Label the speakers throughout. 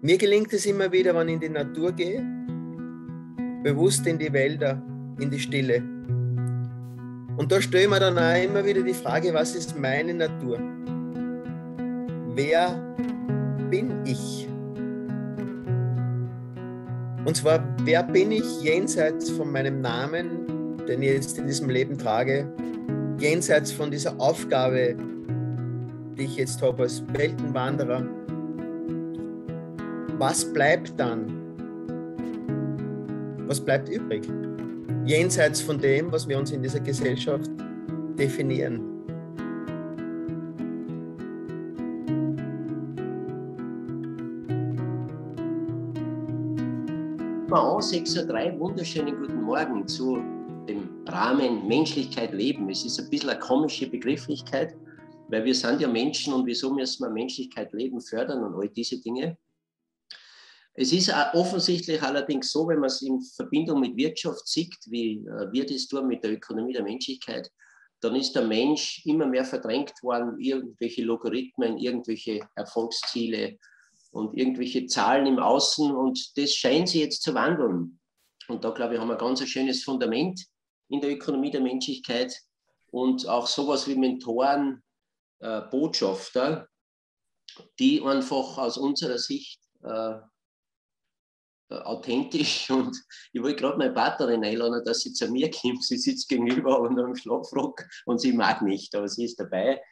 Speaker 1: Mir gelingt es immer wieder, wenn ich in die Natur gehe, bewusst in die Wälder, in die Stille. Und da stelle ich mir dann auch immer wieder die Frage, was ist meine Natur? Wer bin ich? Und zwar, wer bin ich jenseits von meinem Namen, den ich jetzt in diesem Leben trage, jenseits von dieser Aufgabe, die ich jetzt habe als Weltenwanderer? Was bleibt dann? Was bleibt übrig? Jenseits von dem, was wir uns in dieser Gesellschaft definieren.
Speaker 2: An 6:03 Uhr, wunderschönen guten Morgen zu dem Rahmen Menschlichkeit leben. Es ist ein bisschen eine komische Begrifflichkeit, weil wir sind ja Menschen und wieso müssen wir Menschlichkeit leben fördern und all diese Dinge. Es ist offensichtlich allerdings so, wenn man es in Verbindung mit Wirtschaft sieht, wie wir das tun mit der Ökonomie der Menschlichkeit, dann ist der Mensch immer mehr verdrängt worden, irgendwelche Logarithmen, irgendwelche Erfolgsziele und irgendwelche Zahlen im Außen, und das scheint sich jetzt zu wandeln. Und da, glaube ich, haben wir ein ganz schönes Fundament in der Ökonomie der Menschlichkeit und auch sowas wie Mentoren, Botschafter, die einfach aus unserer Sicht authentisch, und ich wollte gerade meine Partnerin einladen, dass sie zu mir kommt. Sie sitzt gegenüber und am Schlafrock und sie mag nicht, aber sie ist dabei.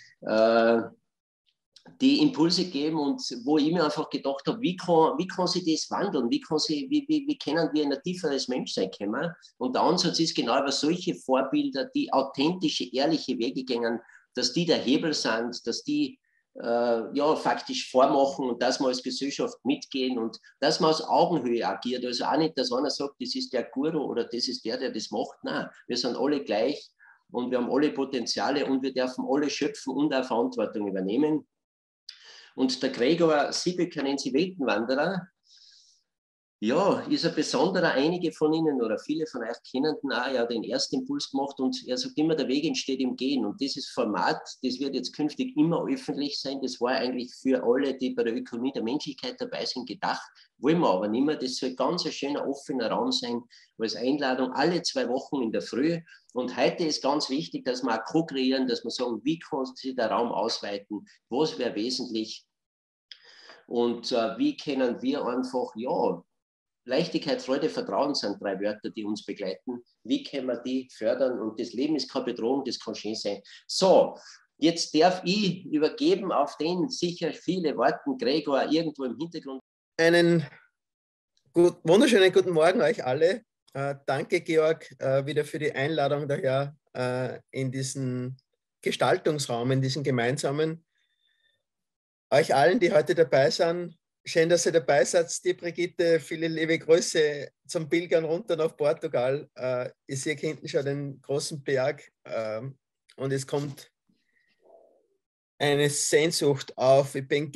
Speaker 2: Die Impulse geben, und wo ich mir einfach gedacht habe, wie kann sich das wandeln? Wie können wir in ein tieferes Menschsein kommen? Und der Ansatz ist genau über solche Vorbilder, die authentische, ehrliche Wege gehen, dass die der Hebel sind, dass die faktisch vormachen und dass wir als Gesellschaft mitgehen und dass man aus Augenhöhe agiert. Also auch nicht, dass einer sagt, das ist der Guru oder das ist der das macht. Nein, wir sind alle gleich und wir haben alle Potenziale und wir dürfen alle schöpfen und auch Verantwortung übernehmen. Und der Gregor Siebelker, nennt sie Weltenwanderer, ja, ist ein besonderer. Einige von Ihnen oder viele von euch kennen den auch, ja, den ersten Impuls gemacht, und er sagt immer, der Weg entsteht im Gehen. Und dieses Format, das wird jetzt künftig immer öffentlich sein. Das war eigentlich für alle, die bei der Ökonomie der Menschlichkeit dabei sind, gedacht. Wollen wir aber nicht mehr. Das soll ganz ein schöner, offener Raum sein, als Einladung alle 2 Wochen in der Früh. Und heute ist ganz wichtig, dass wir auch ko-kreieren, dass wir sagen, wie kann sich der Raum ausweiten, was wäre wesentlich und wie können wir einfach, ja, Leichtigkeit, Freude, Vertrauen sind 3 Wörter, die uns begleiten. Wie können wir die fördern? Und das Leben ist keine Bedrohung, das kann schön sein. So, jetzt darf ich übergeben auf den sicher viele Worten, Gregor, irgendwo im Hintergrund.
Speaker 1: Einen wunderschönen guten Morgen euch alle. Danke, Georg, wieder für die Einladung daher in diesen Gestaltungsraum, in diesen gemeinsamen. Euch allen, die heute dabei sind, schön, dass ihr dabei seid. Die Brigitte, viele liebe Grüße zum Pilgern runter nach Portugal. Ich sehe hinten schon den großen Berg und es kommt eine Sehnsucht auf. Ich bin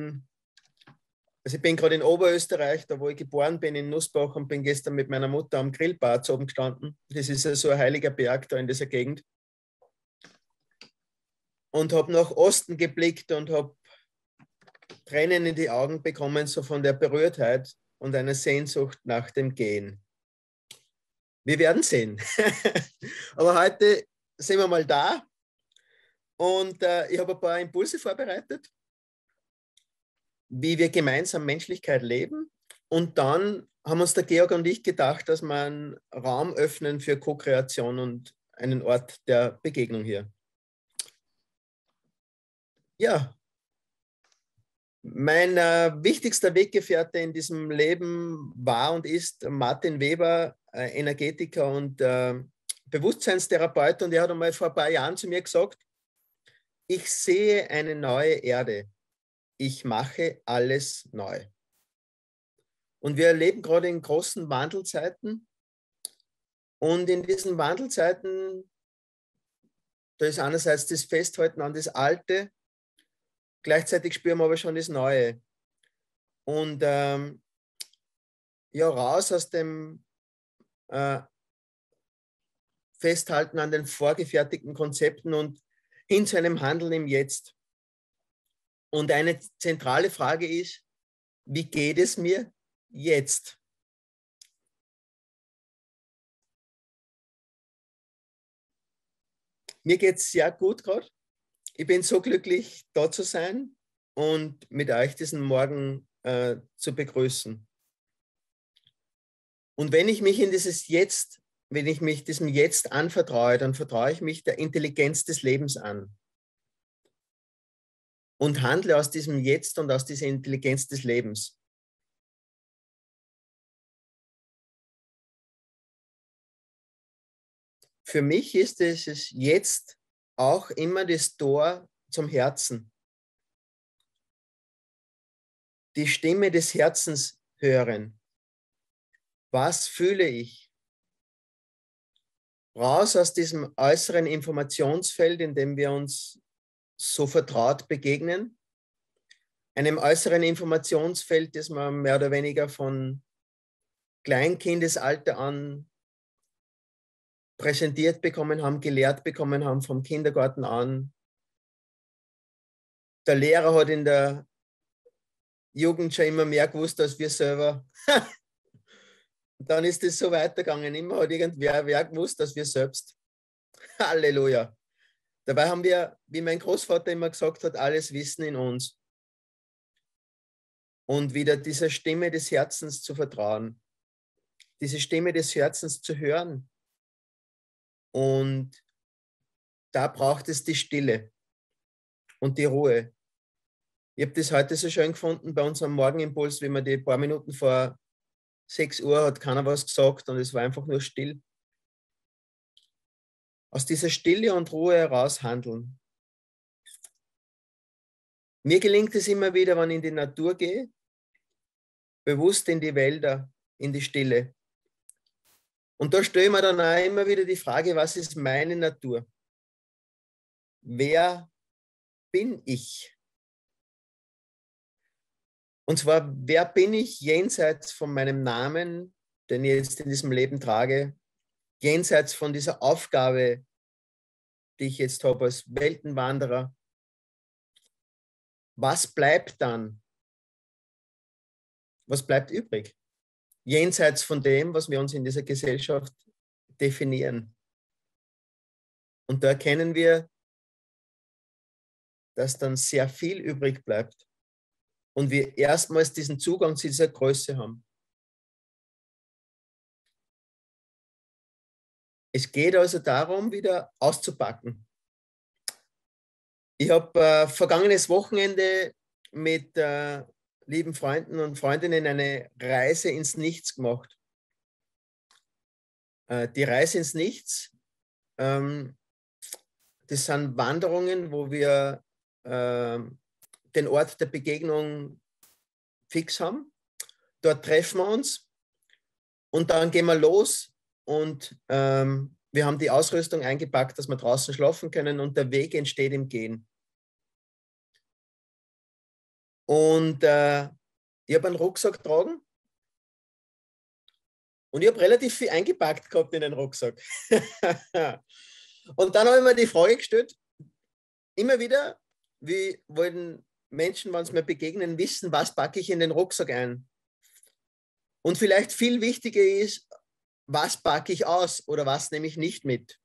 Speaker 1: gerade in Oberösterreich, da wo ich geboren bin, in Nussbach, und bin gestern mit meiner Mutter am Grillplatz oben gestanden. Das ist ja so ein heiliger Berg da in dieser Gegend. Und habe nach Osten geblickt und habe Tränen in die Augen bekommen, so von der Berührtheit und einer Sehnsucht nach dem Gehen. Wir werden sehen. Aber heute sind wir mal da und ich habe ein paar Impulse vorbereitet, wie wir gemeinsam Menschlichkeit leben. Und dann haben uns der Georg und ich gedacht, dass wir einen Raum öffnen für Co-Kreation und einen Ort der Begegnung hier. Ja. Mein wichtigster Weggefährte in diesem Leben war und ist Martin Weber, Energetiker und Bewusstseinstherapeut. Und er hat einmal vor ein paar Jahren zu mir gesagt, ich sehe eine neue Erde. Ich mache alles neu. Und wir erleben gerade in großen Wandelzeiten. Und in diesen Wandelzeiten, da ist einerseits das Festhalten an das Alte, gleichzeitig spüren wir aber schon das Neue. Und ja, raus aus dem Festhalten an den vorgefertigten Konzepten und hin zu einem Handeln im Jetzt. Und eine zentrale Frage ist, wie geht es mir jetzt? Mir geht es sehr gut gerade. Ich bin so glücklich, da zu sein und mit euch diesen Morgen zu begrüßen. Und wenn ich mich in dieses Jetzt, wenn ich mich diesem Jetzt anvertraue, dann vertraue ich mich der Intelligenz des Lebens an und handle aus diesem Jetzt und aus dieser Intelligenz des Lebens. Für mich ist es jetzt auch immer das Tor zum Herzen. Die Stimme des Herzens hören. Was fühle ich? Raus aus diesem äußeren Informationsfeld, in dem wir uns so vertraut begegnen. Einem äußeren Informationsfeld, das wir mehr oder weniger von Kleinkindesalter an präsentiert bekommen haben, gelehrt bekommen haben, vom Kindergarten an. Der Lehrer hat in der Jugend schon immer mehr gewusst als wir selber. Dann ist es so weitergegangen. Immer hat irgendwer gewusst als wir selbst. Halleluja. Dabei haben wir, wie mein Großvater immer gesagt hat, alles Wissen in uns. Und wieder dieser Stimme des Herzens zu vertrauen. Diese Stimme des Herzens zu hören. Und da braucht es die Stille und die Ruhe. Ich habe das heute so schön gefunden bei unserem Morgenimpuls, wie man die paar Minuten vor 6 Uhr hat keiner was gesagt und es war einfach nur still. Aus dieser Stille und Ruhe heraus handeln. Mir gelingt es immer wieder, wenn ich in die Natur gehe, bewusst in die Wälder, in die Stille. Und da stelle ich mir dann auch immer wieder die Frage, was ist meine Natur? Wer bin ich? Und zwar, wer bin ich jenseits von meinem Namen, den ich jetzt in diesem Leben trage, jenseits von dieser Aufgabe, die ich jetzt habe als Weltenwanderer? Was bleibt dann? Was bleibt übrig? Jenseits von dem, was wir uns in dieser Gesellschaft definieren. Und da erkennen wir, dass dann sehr viel übrig bleibt und wir erstmals diesen Zugang zu dieser Größe haben. Es geht also darum, wieder auszupacken. Ich habe vergangenes Wochenende mit lieben Freunden und Freundinnen eine Reise ins Nichts gemacht. Die Reise ins Nichts, das sind Wanderungen, wo wir den Ort der Begegnung fix haben. Dort treffen wir uns und dann gehen wir los und wir haben die Ausrüstung eingepackt, dass wir draußen schlafen können und der Weg entsteht im Gehen. Und ich habe einen Rucksack getragen und ich habe relativ viel eingepackt gehabt in den Rucksack. Und dann habe ich mir die Frage gestellt, immer wieder, wie wollen Menschen, wenn sie mir begegnen, wissen, was packe ich in den Rucksack ein? Und vielleicht viel wichtiger ist, was packe ich aus oder was nehme ich nicht mit?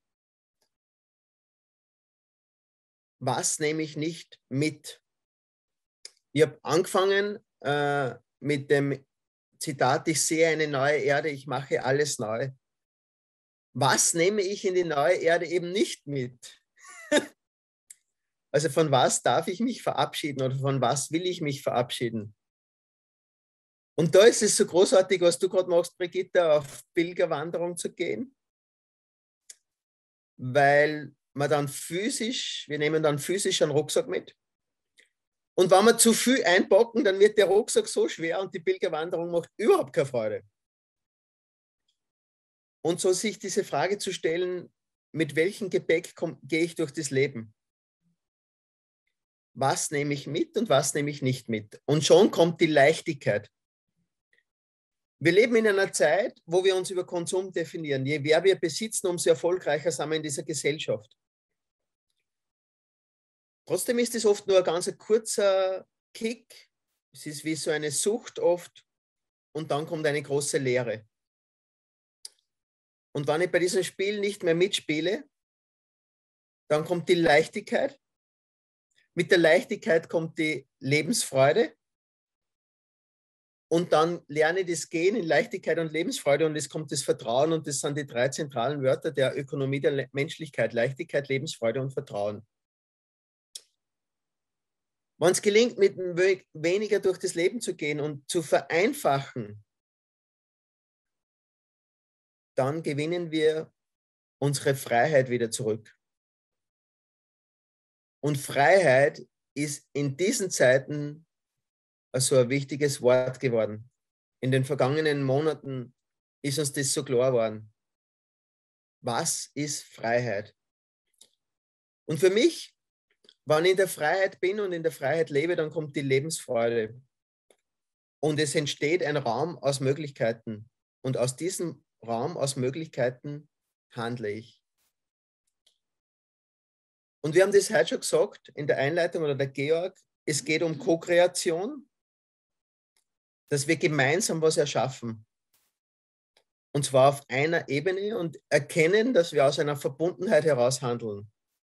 Speaker 1: Was nehme ich nicht mit? Ich habe angefangen mit dem Zitat, ich sehe eine neue Erde, ich mache alles neu. Was nehme ich in die neue Erde eben nicht mit? Also von was darf ich mich verabschieden oder von was will ich mich verabschieden? Und da ist es so großartig, was du gerade machst, Brigitte, auf Pilgerwanderung zu gehen, weil wir dann wir nehmen dann physisch einen Rucksack mit. Und wenn wir zu viel einpacken, dann wird der Rucksack so schwer und die Pilgerwanderung macht überhaupt keine Freude. Und so sich diese Frage zu stellen, mit welchem Gepäck gehe ich durch das Leben? Was nehme ich mit und was nehme ich nicht mit? Und schon kommt die Leichtigkeit. Wir leben in einer Zeit, wo wir uns über Konsum definieren. Je mehr wir besitzen, umso erfolgreicher sind wir in dieser Gesellschaft. Trotzdem ist es oft nur ein ganz kurzer Kick, Es ist wie so eine Sucht oft und dann kommt eine große Leere. Und wenn ich bei diesem Spiel nicht mehr mitspiele, dann kommt die Leichtigkeit. Mit der Leichtigkeit kommt die Lebensfreude. Und dann lerne ich das Gehen in Leichtigkeit und Lebensfreude und es kommt das Vertrauen und das sind die 3 zentralen Wörter der Ökonomie der Menschlichkeit. Leichtigkeit, Lebensfreude und Vertrauen. Wenn es gelingt, mit dem Weg weniger durch das Leben zu gehen und zu vereinfachen, dann gewinnen wir unsere Freiheit wieder zurück. Und Freiheit ist in diesen Zeiten so ein wichtiges Wort geworden. In den vergangenen Monaten ist uns das so klar geworden. Was ist Freiheit? Und für mich, wenn ich in der Freiheit bin und in der Freiheit lebe, dann kommt die Lebensfreude. Und es entsteht ein Raum aus Möglichkeiten. Und aus diesem Raum aus Möglichkeiten handle ich. Und wir haben das heute schon gesagt in der Einleitung oder der Georg, es geht um Co-Kreation, dass wir gemeinsam was erschaffen. Und zwar auf einer Ebene und erkennen, dass wir aus einer Verbundenheit heraus handeln.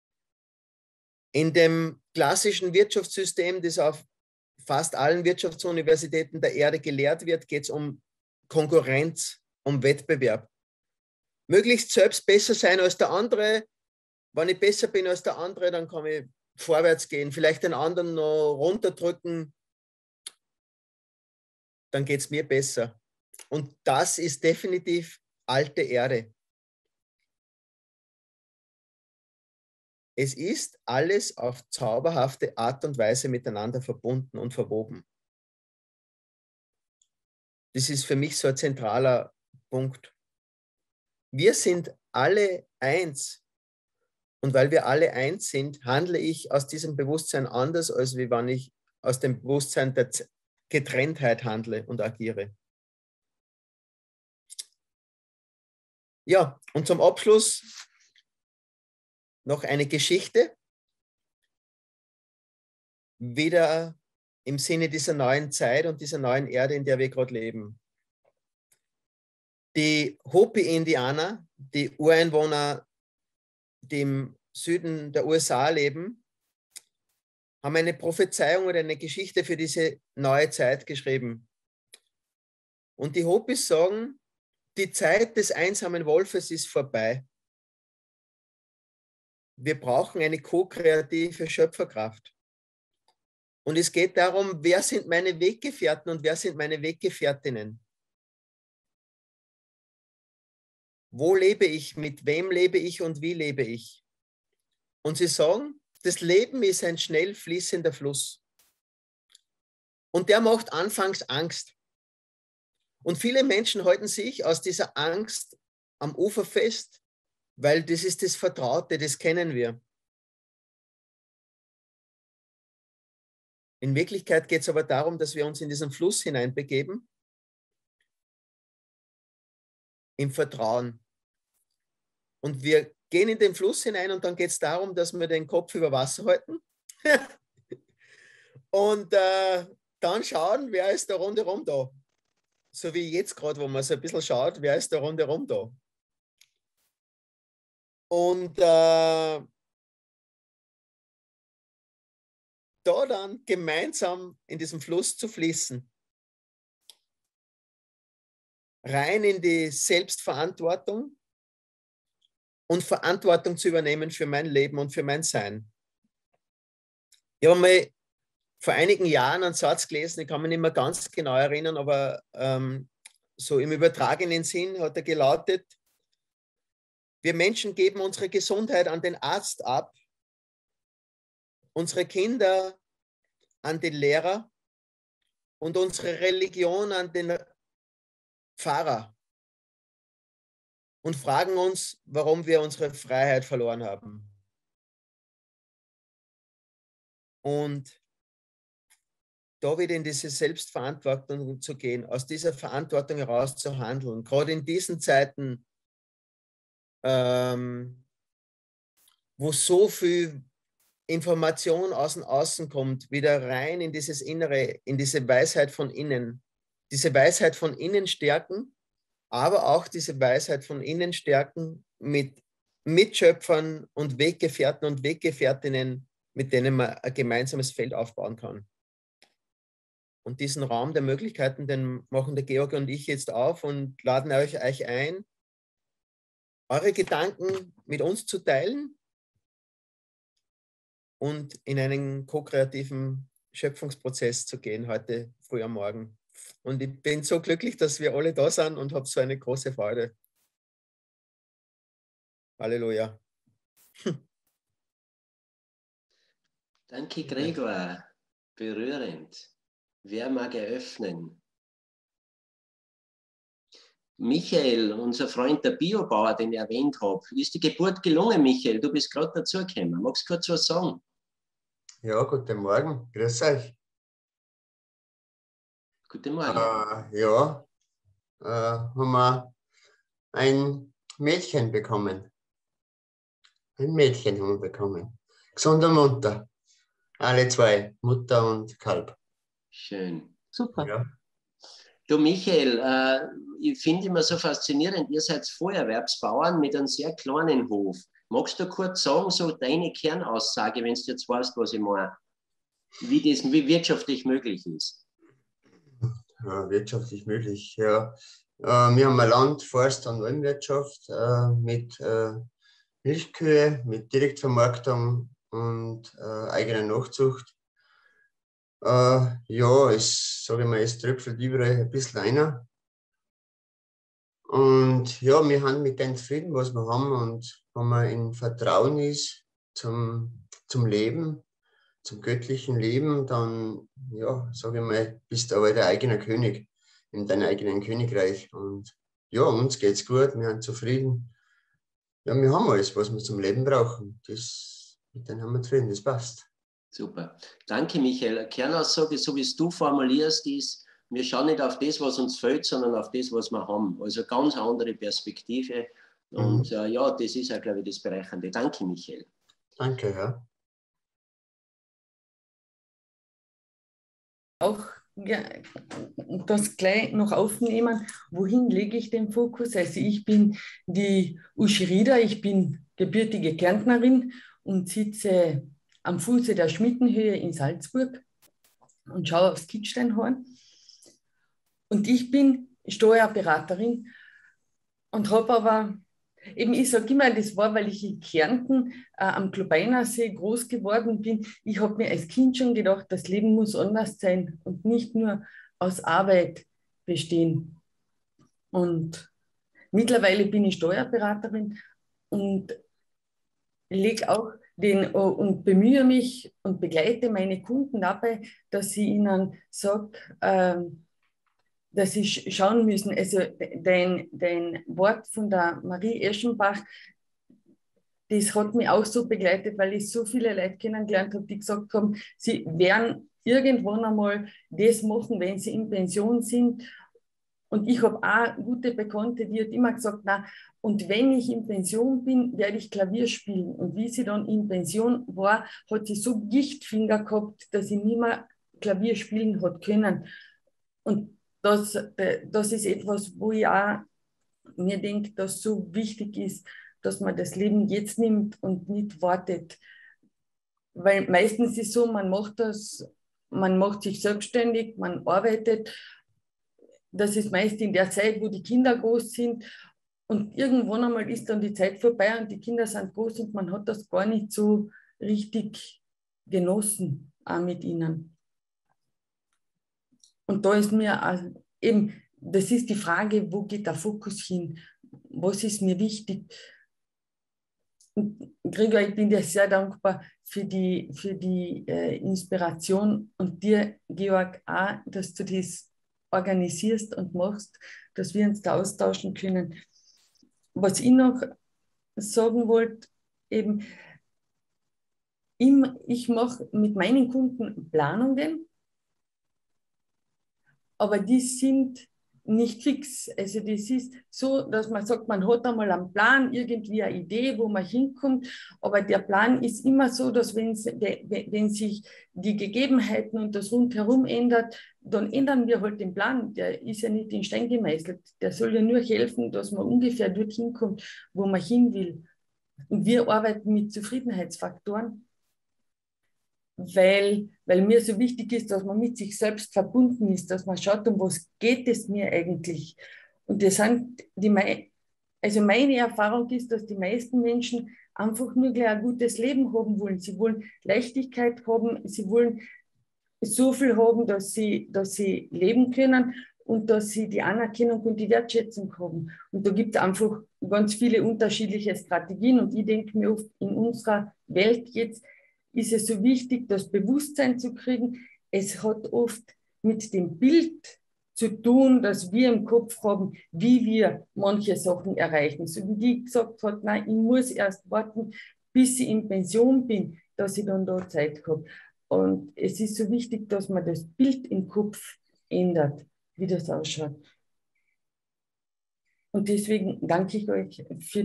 Speaker 1: In dem klassischen Wirtschaftssystem, das auf fast allen Wirtschaftsuniversitäten der Erde gelehrt wird, geht es um Konkurrenz, um Wettbewerb. Möglichst selbst besser sein als der andere. Wenn ich besser bin als der andere, dann kann ich vorwärts gehen, vielleicht den anderen noch runterdrücken, dann geht es mir besser. Und das ist definitiv alte Erde. Es ist alles auf zauberhafte Art und Weise miteinander verbunden und verwoben. Das ist für mich so ein zentraler Punkt. Wir sind alle eins. Und weil wir alle eins sind, handle ich aus diesem Bewusstsein anders, als wie wenn ich aus dem Bewusstsein der Getrenntheit handle und agiere. Ja, und zum Abschluss noch eine Geschichte. Wieder im Sinne dieser neuen Zeit und dieser neuen Erde, in der wir gerade leben. Die Hopi-Indianer, die Ureinwohner, die im Süden der USA leben, haben eine Prophezeiung oder eine Geschichte für diese neue Zeit geschrieben. Und die Hopis sagen, die Zeit des einsamen Wolfes ist vorbei. Wir brauchen eine ko-kreative Schöpferkraft. Und es geht darum, wer sind meine Weggefährten und wer sind meine Weggefährtinnen? Wo lebe ich, mit wem lebe ich und wie lebe ich? Und sie sagen, das Leben ist ein schnell fließender Fluss. Und der macht anfangs Angst. Und viele Menschen halten sich aus dieser Angst am Ufer fest, weil das ist das Vertraute, das kennen wir. In Wirklichkeit geht es aber darum, dass wir uns in diesen Fluss hineinbegeben, im Vertrauen. Und wir gehen in den Fluss hinein und dann geht es darum, dass wir den Kopf über Wasser halten und dann schauen, wer ist da rundherum da. So wie jetzt gerade, wo man so ein bisschen schaut, wer ist da rundherum da. Und da dann gemeinsam in diesem Fluss zu fließen. Rein in die Selbstverantwortung und Verantwortung zu übernehmen für mein Leben und für mein Sein. Ich habe mal vor einigen Jahren einen Satz gelesen, ich kann mich nicht mehr ganz genau erinnern, aber so im übertragenen Sinn hat er gelautet, wir Menschen geben unsere Gesundheit an den Arzt ab, unsere Kinder an den Lehrer und unsere Religion an den Pfarrer und fragen uns, warum wir unsere Freiheit verloren haben. Und da wieder in diese Selbstverantwortung zu gehen, aus dieser Verantwortung heraus zu handeln, gerade in diesen Zeiten, wo so viel Information aus dem Außen kommt, wieder rein in dieses Innere, in diese Weisheit von innen. Diese Weisheit von innen stärken, aber auch diese Weisheit von innen stärken mit Mitschöpfern und Weggefährten und Weggefährtinnen, mit denen man ein gemeinsames Feld aufbauen kann. Und diesen Raum der Möglichkeiten, den machen der Georg und ich jetzt auf und laden euch ein, eure Gedanken mit uns zu teilen und in einen ko-kreativen Schöpfungsprozess zu gehen, heute früh am Morgen. Und ich bin so glücklich, dass wir alle da sind und habe so eine große Freude. Halleluja.
Speaker 2: Danke, Gregor. Berührend. Wer mag eröffnen? Michael, unser Freund der Biobauer, den ich erwähnt habe. Ist die Geburt gelungen, Michael? Du bist gerade dazugekommen. Magst du kurz was sagen?
Speaker 3: Ja, guten Morgen. Grüß euch.
Speaker 2: Guten Morgen.
Speaker 3: Ja, haben wir ein Mädchen bekommen. Ein Mädchen haben wir bekommen. Gesund und munter. Alle zwei, Mutter und Kalb.
Speaker 2: Schön.
Speaker 4: Super.
Speaker 3: Ja.
Speaker 2: Du, Michael, ich finde immer so faszinierend, ihr seid Feuerwerbsbauern mit einem sehr kleinen Hof. Magst du kurz sagen, so deine Kernaussage, wenn du jetzt weißt, was ich meine, wie wirtschaftlich möglich ist?
Speaker 3: Ja, wirtschaftlich möglich, ja. Wir haben ein Land, Forst- und Almwirtschaft mit Milchkühe, mit Direktvermarktung und eigener Nachzucht. Ja, sage ich mal, es tröpfelt überall ein bisschen einer. Und ja, wir haben mit dem zufrieden, was wir haben. Und wenn man in Vertrauen ist zum Leben, zum göttlichen Leben, dann, ja, sage ich mal, bist du aber der eigene König in deinem eigenen Königreich. Und ja, uns geht's gut, wir sind zufrieden. Ja, wir haben alles, was wir zum Leben brauchen. Mit denen haben wir zufrieden, das passt.
Speaker 2: Super. Danke, Michael. Kernaussage, so wie es du formulierst, ist, wir schauen nicht auf das, was uns fehlt, sondern auf das, was wir haben. Also ganz eine andere Perspektive. Und ja, das ist ja, glaube ich, das Bereichernde. Danke, Michael.
Speaker 3: Danke, ja.
Speaker 4: Auch ja, das gleich noch aufnehmen, wohin lege ich den Fokus? Also ich bin die Uschi Rieder, ich bin gebürtige Kärntnerin und sitze am Fuße der Schmittenhöhe in Salzburg und schaue aufs Kitzsteinhorn. Und ich bin Steuerberaterin und habe aber, eben ich sage immer, das war, weil ich in Kärnten am Klobeinersee groß geworden bin. Ich habe mir als Kind schon gedacht, das Leben muss anders sein und nicht nur aus Arbeit bestehen. Und mittlerweile bin ich Steuerberaterin und lege auch und bemühe mich und begleite meine Kunden dabei, dass ich ihnen sage, dass sie schauen müssen. Also dein Wort von der Marie Eschenbach, das hat mich auch so begleitet, weil ich so viele Leute kennengelernt habe, die gesagt haben, sie werden irgendwann einmal das machen, wenn sie in Pension sind. Und ich habe auch gute Bekannte, die hat immer gesagt, na, und wenn ich in Pension bin, werde ich Klavier spielen. Und wie sie dann in Pension war, hat sie so Gichtfinger gehabt, dass sie nicht mehr Klavier spielen hat können. Und das ist etwas, wo ich auch mir denke, dass so wichtig ist, dass man das Leben jetzt nimmt und nicht wartet. Weil meistens ist es so, man macht sich selbstständig, man arbeitet. Das ist meist in der Zeit, wo die Kinder groß sind. Und irgendwann einmal ist dann die Zeit vorbei und die Kinder sind groß und man hat das gar nicht so richtig genossen, auch mit ihnen. Und da ist mir eben, das ist die Frage, wo geht der Fokus hin? Was ist mir wichtig? Und Gregor, ich bin dir sehr dankbar für die Inspiration und dir, Georg, auch, dass du das organisierst und machst, dass wir uns da austauschen können. Was ich noch sagen wollte, eben, ich mache mit meinen Kunden Planungen, aber die sind nicht fix. Also das ist so, dass man sagt, man hat einmal einen Plan, irgendwie eine Idee, wo man hinkommt, aber der Plan ist immer so, dass wenn sich die Gegebenheiten und das Rundherum ändert, dann ändern wir halt den Plan. Der ist ja nicht in Stein gemeißelt. Der soll ja nur helfen, dass man ungefähr dorthin kommt, wo man hin will. Und wir arbeiten mit Zufriedenheitsfaktoren, weil mir so wichtig ist, dass man mit sich selbst verbunden ist, dass man schaut, um was geht es mir eigentlich. Und das sind also meine Erfahrung ist, dass die meisten Menschen einfach nur gleich ein gutes Leben haben wollen. Sie wollen Leichtigkeit haben, sie wollen so viel haben, dass sie leben können und dass sie die Anerkennung und die Wertschätzung haben. Und da gibt es einfach ganz viele unterschiedliche Strategien. Und ich denke mir oft, in unserer Welt jetzt ist es so wichtig, das Bewusstsein zu kriegen. Es hat oft mit dem Bild zu tun, dass wir im Kopf haben, wie wir manche Sachen erreichen. So wie die gesagt hat, nein, ich muss erst warten, bis ich in Pension bin, dass ich dann da Zeit habe. Und es ist so wichtig, dass man das Bild im Kopf ändert, wie das ausschaut. Und deswegen danke ich euch für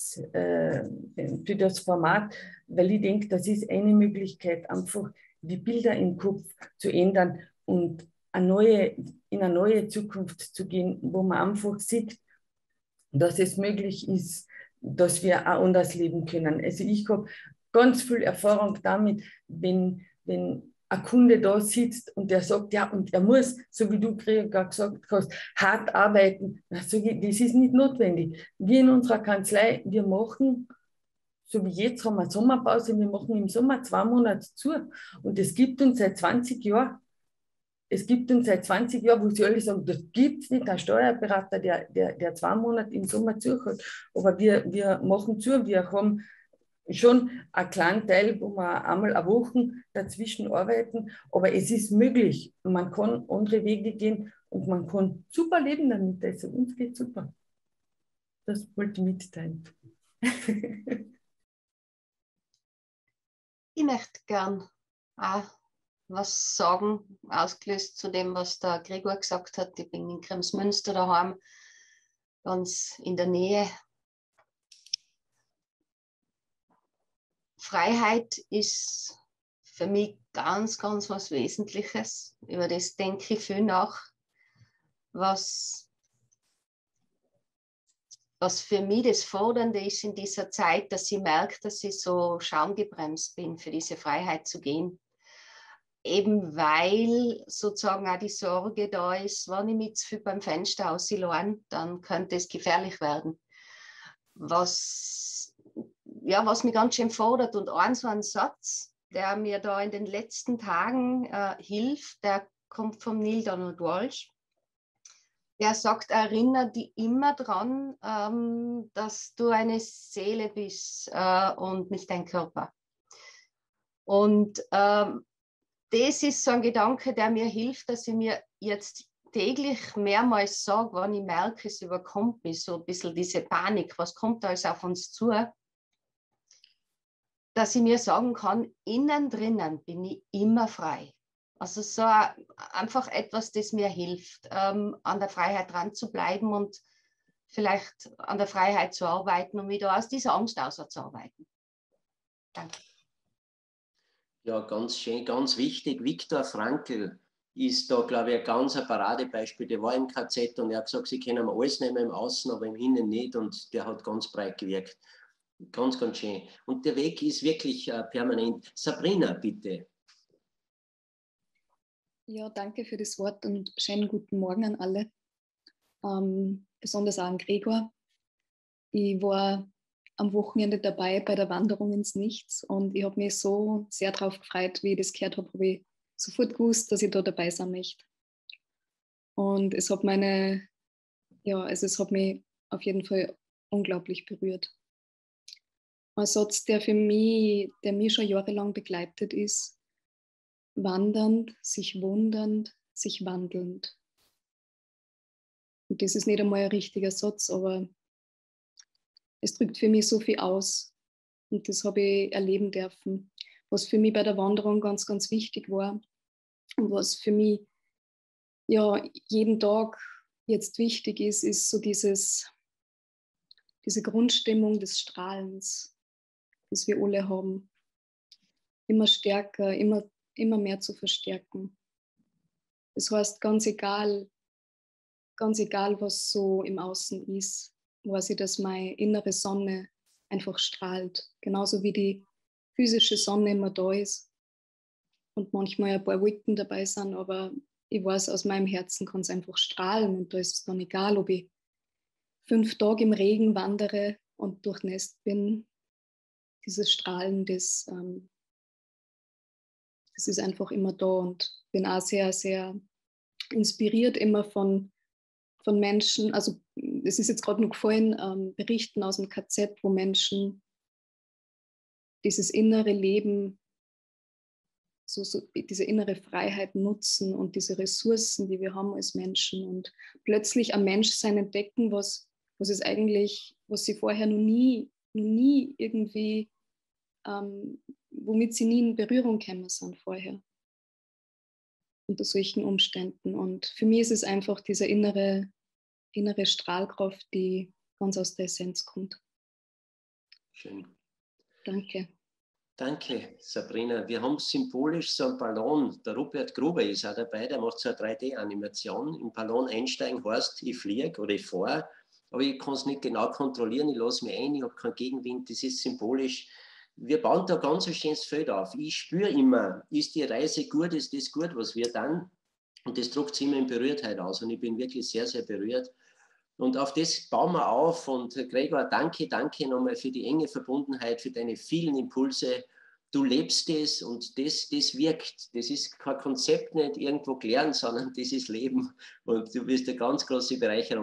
Speaker 4: das Format, weil ich denke, das ist eine Möglichkeit, einfach die Bilder im Kopf zu ändern und in eine neue Zukunft zu gehen, wo man einfach sieht, dass es möglich ist, dass wir auch anders leben können. Also ich habe ganz viel Erfahrung damit, wenn ein Kunde da sitzt und der sagt, ja, und er muss, so wie du gerade gesagt hast, hart arbeiten. Das ist nicht notwendig. Wir in unserer Kanzlei, wir machen, so wie jetzt haben wir Sommerpause, wir machen im Sommer 2 Monate zu. Und es gibt uns seit 20 Jahren. Es gibt uns seit 20 Jahren, wo sie alle sagen, das gibt es nicht, ein Steuerberater, der 2 Monate im Sommer zuhört. Aber wir machen zu, wir haben schon einen kleinen Teil, wo wir einmal eine Woche dazwischen arbeiten, aber es ist möglich. Man kann andere Wege gehen und man kann super leben damit. Also uns geht super. Das wollte ich mitteilen.
Speaker 5: Ich möchte gern auch was sagen, ausgelöst zu dem, was der Gregor gesagt hat. Ich bin in Kremsmünster daheim, ganz in der Nähe. Freiheit ist für mich ganz, ganz was Wesentliches. Über das denke ich viel nach. Was für mich das Fordernde ist in dieser Zeit, dass ich merke, dass ich so schaumgebremst bin, für diese Freiheit zu gehen. Eben weil sozusagen auch die Sorge da ist, wenn ich mich zu viel beim Fenster auslehne, dann könnte es gefährlich werden. Was mich ganz schön fordert. Und so ein Satz, der mir da in den letzten Tagen hilft, der kommt von Neil Donald Walsh. Der sagt, erinnere dich immer daran, dass du eine Seele bist und nicht ein Körper. Und das ist so ein Gedanke, der mir hilft, dass ich mir jetzt täglich mehrmals sage, wenn ich merke, es überkommt mich so ein bisschen diese Panik, was kommt da alles auf uns zu, dass ich mir sagen kann, innen drinnen bin ich immer frei. Also so einfach etwas, das mir hilft, an der Freiheit dran zu bleiben und vielleicht an der Freiheit zu arbeiten und wieder aus dieser Angst auszuarbeiten. Danke.
Speaker 2: Ja, ganz schön, ganz wichtig. Viktor Frankl ist da, glaube ich, ein Paradebeispiel. Der war im KZ und er hat gesagt, sie können alles nehmen im Außen, aber im Innen nicht. Und der hat ganz breit gewirkt. Ganz, ganz schön. Und der Weg ist wirklich permanent. Sabrina, bitte.
Speaker 6: Ja, danke für das Wort und schönen guten Morgen an alle. Besonders auch an Gregor. Ich war am Wochenende dabei bei der Wanderung ins Nichts und ich habe mich so sehr darauf gefreut, wie ich das gehört habe, habe ich sofort gewusst, dass ich da dabei sein möchte. Und es hat es hat mich auf jeden Fall unglaublich berührt. Ein Satz, der mich schon jahrelang begleitet ist: wandernd, sich wundernd, sich wandelnd. Und das ist nicht einmal ein richtiger Satz, aber es drückt für mich so viel aus. Und das habe ich erleben dürfen, was für mich bei der Wanderung ganz, ganz wichtig war und was für mich jeden Tag jetzt wichtig ist, ist so diese Grundstimmung des Strahlens, das wir alle haben, immer stärker, immer mehr zu verstärken. Das heißt, ganz egal, was so im Außen ist, weiß ich, dass meine innere Sonne einfach strahlt. Genauso wie die physische Sonne immer da ist und manchmal ein paar Wolken dabei sind, aber ich weiß, aus meinem Herzen kann es einfach strahlen und da ist es dann egal, ob ich 5 Tage im Regen wandere und durchnässt bin. Dieses Strahlen, das ist einfach immer da und bin auch sehr, sehr inspiriert immer von Menschen, also es ist jetzt gerade noch gefallen, Berichten aus dem KZ, wo Menschen dieses innere Leben, so diese innere Freiheit nutzen und diese Ressourcen, die wir haben als Menschen und plötzlich ein Menschsein entdecken, was sie vorher noch nie irgendwie, womit sie nie in Berührung gekommen sind vorher. Unter solchen Umständen. Und für mich ist es einfach diese innere Strahlkraft, die ganz aus der Essenz kommt.
Speaker 2: Schön.
Speaker 6: Danke.
Speaker 2: Danke, Sabrina. Wir haben symbolisch so einen Ballon. Der Rupert Gruber ist auch dabei, der macht so eine 3D-Animation. Im Ballon einsteigen heißt, ich fliege oder ich fahre, aber ich kann es nicht genau kontrollieren, ich lasse mich ein, ich habe keinen Gegenwind, das ist symbolisch. Wir bauen da ganz ein schönes Feld auf. Ich spüre immer, ist die Reise gut, ist das gut, was wir dann? Und das drückt sich immer in Berührtheit aus und ich bin wirklich sehr, sehr berührt. Und auf das bauen wir auf. Und Gregor, danke nochmal für die enge Verbundenheit, für deine vielen Impulse. Du lebst es und das wirkt. Das ist kein Konzept nicht irgendwo klären, sondern das ist Leben. Und du bist eine ganz große Bereicherung.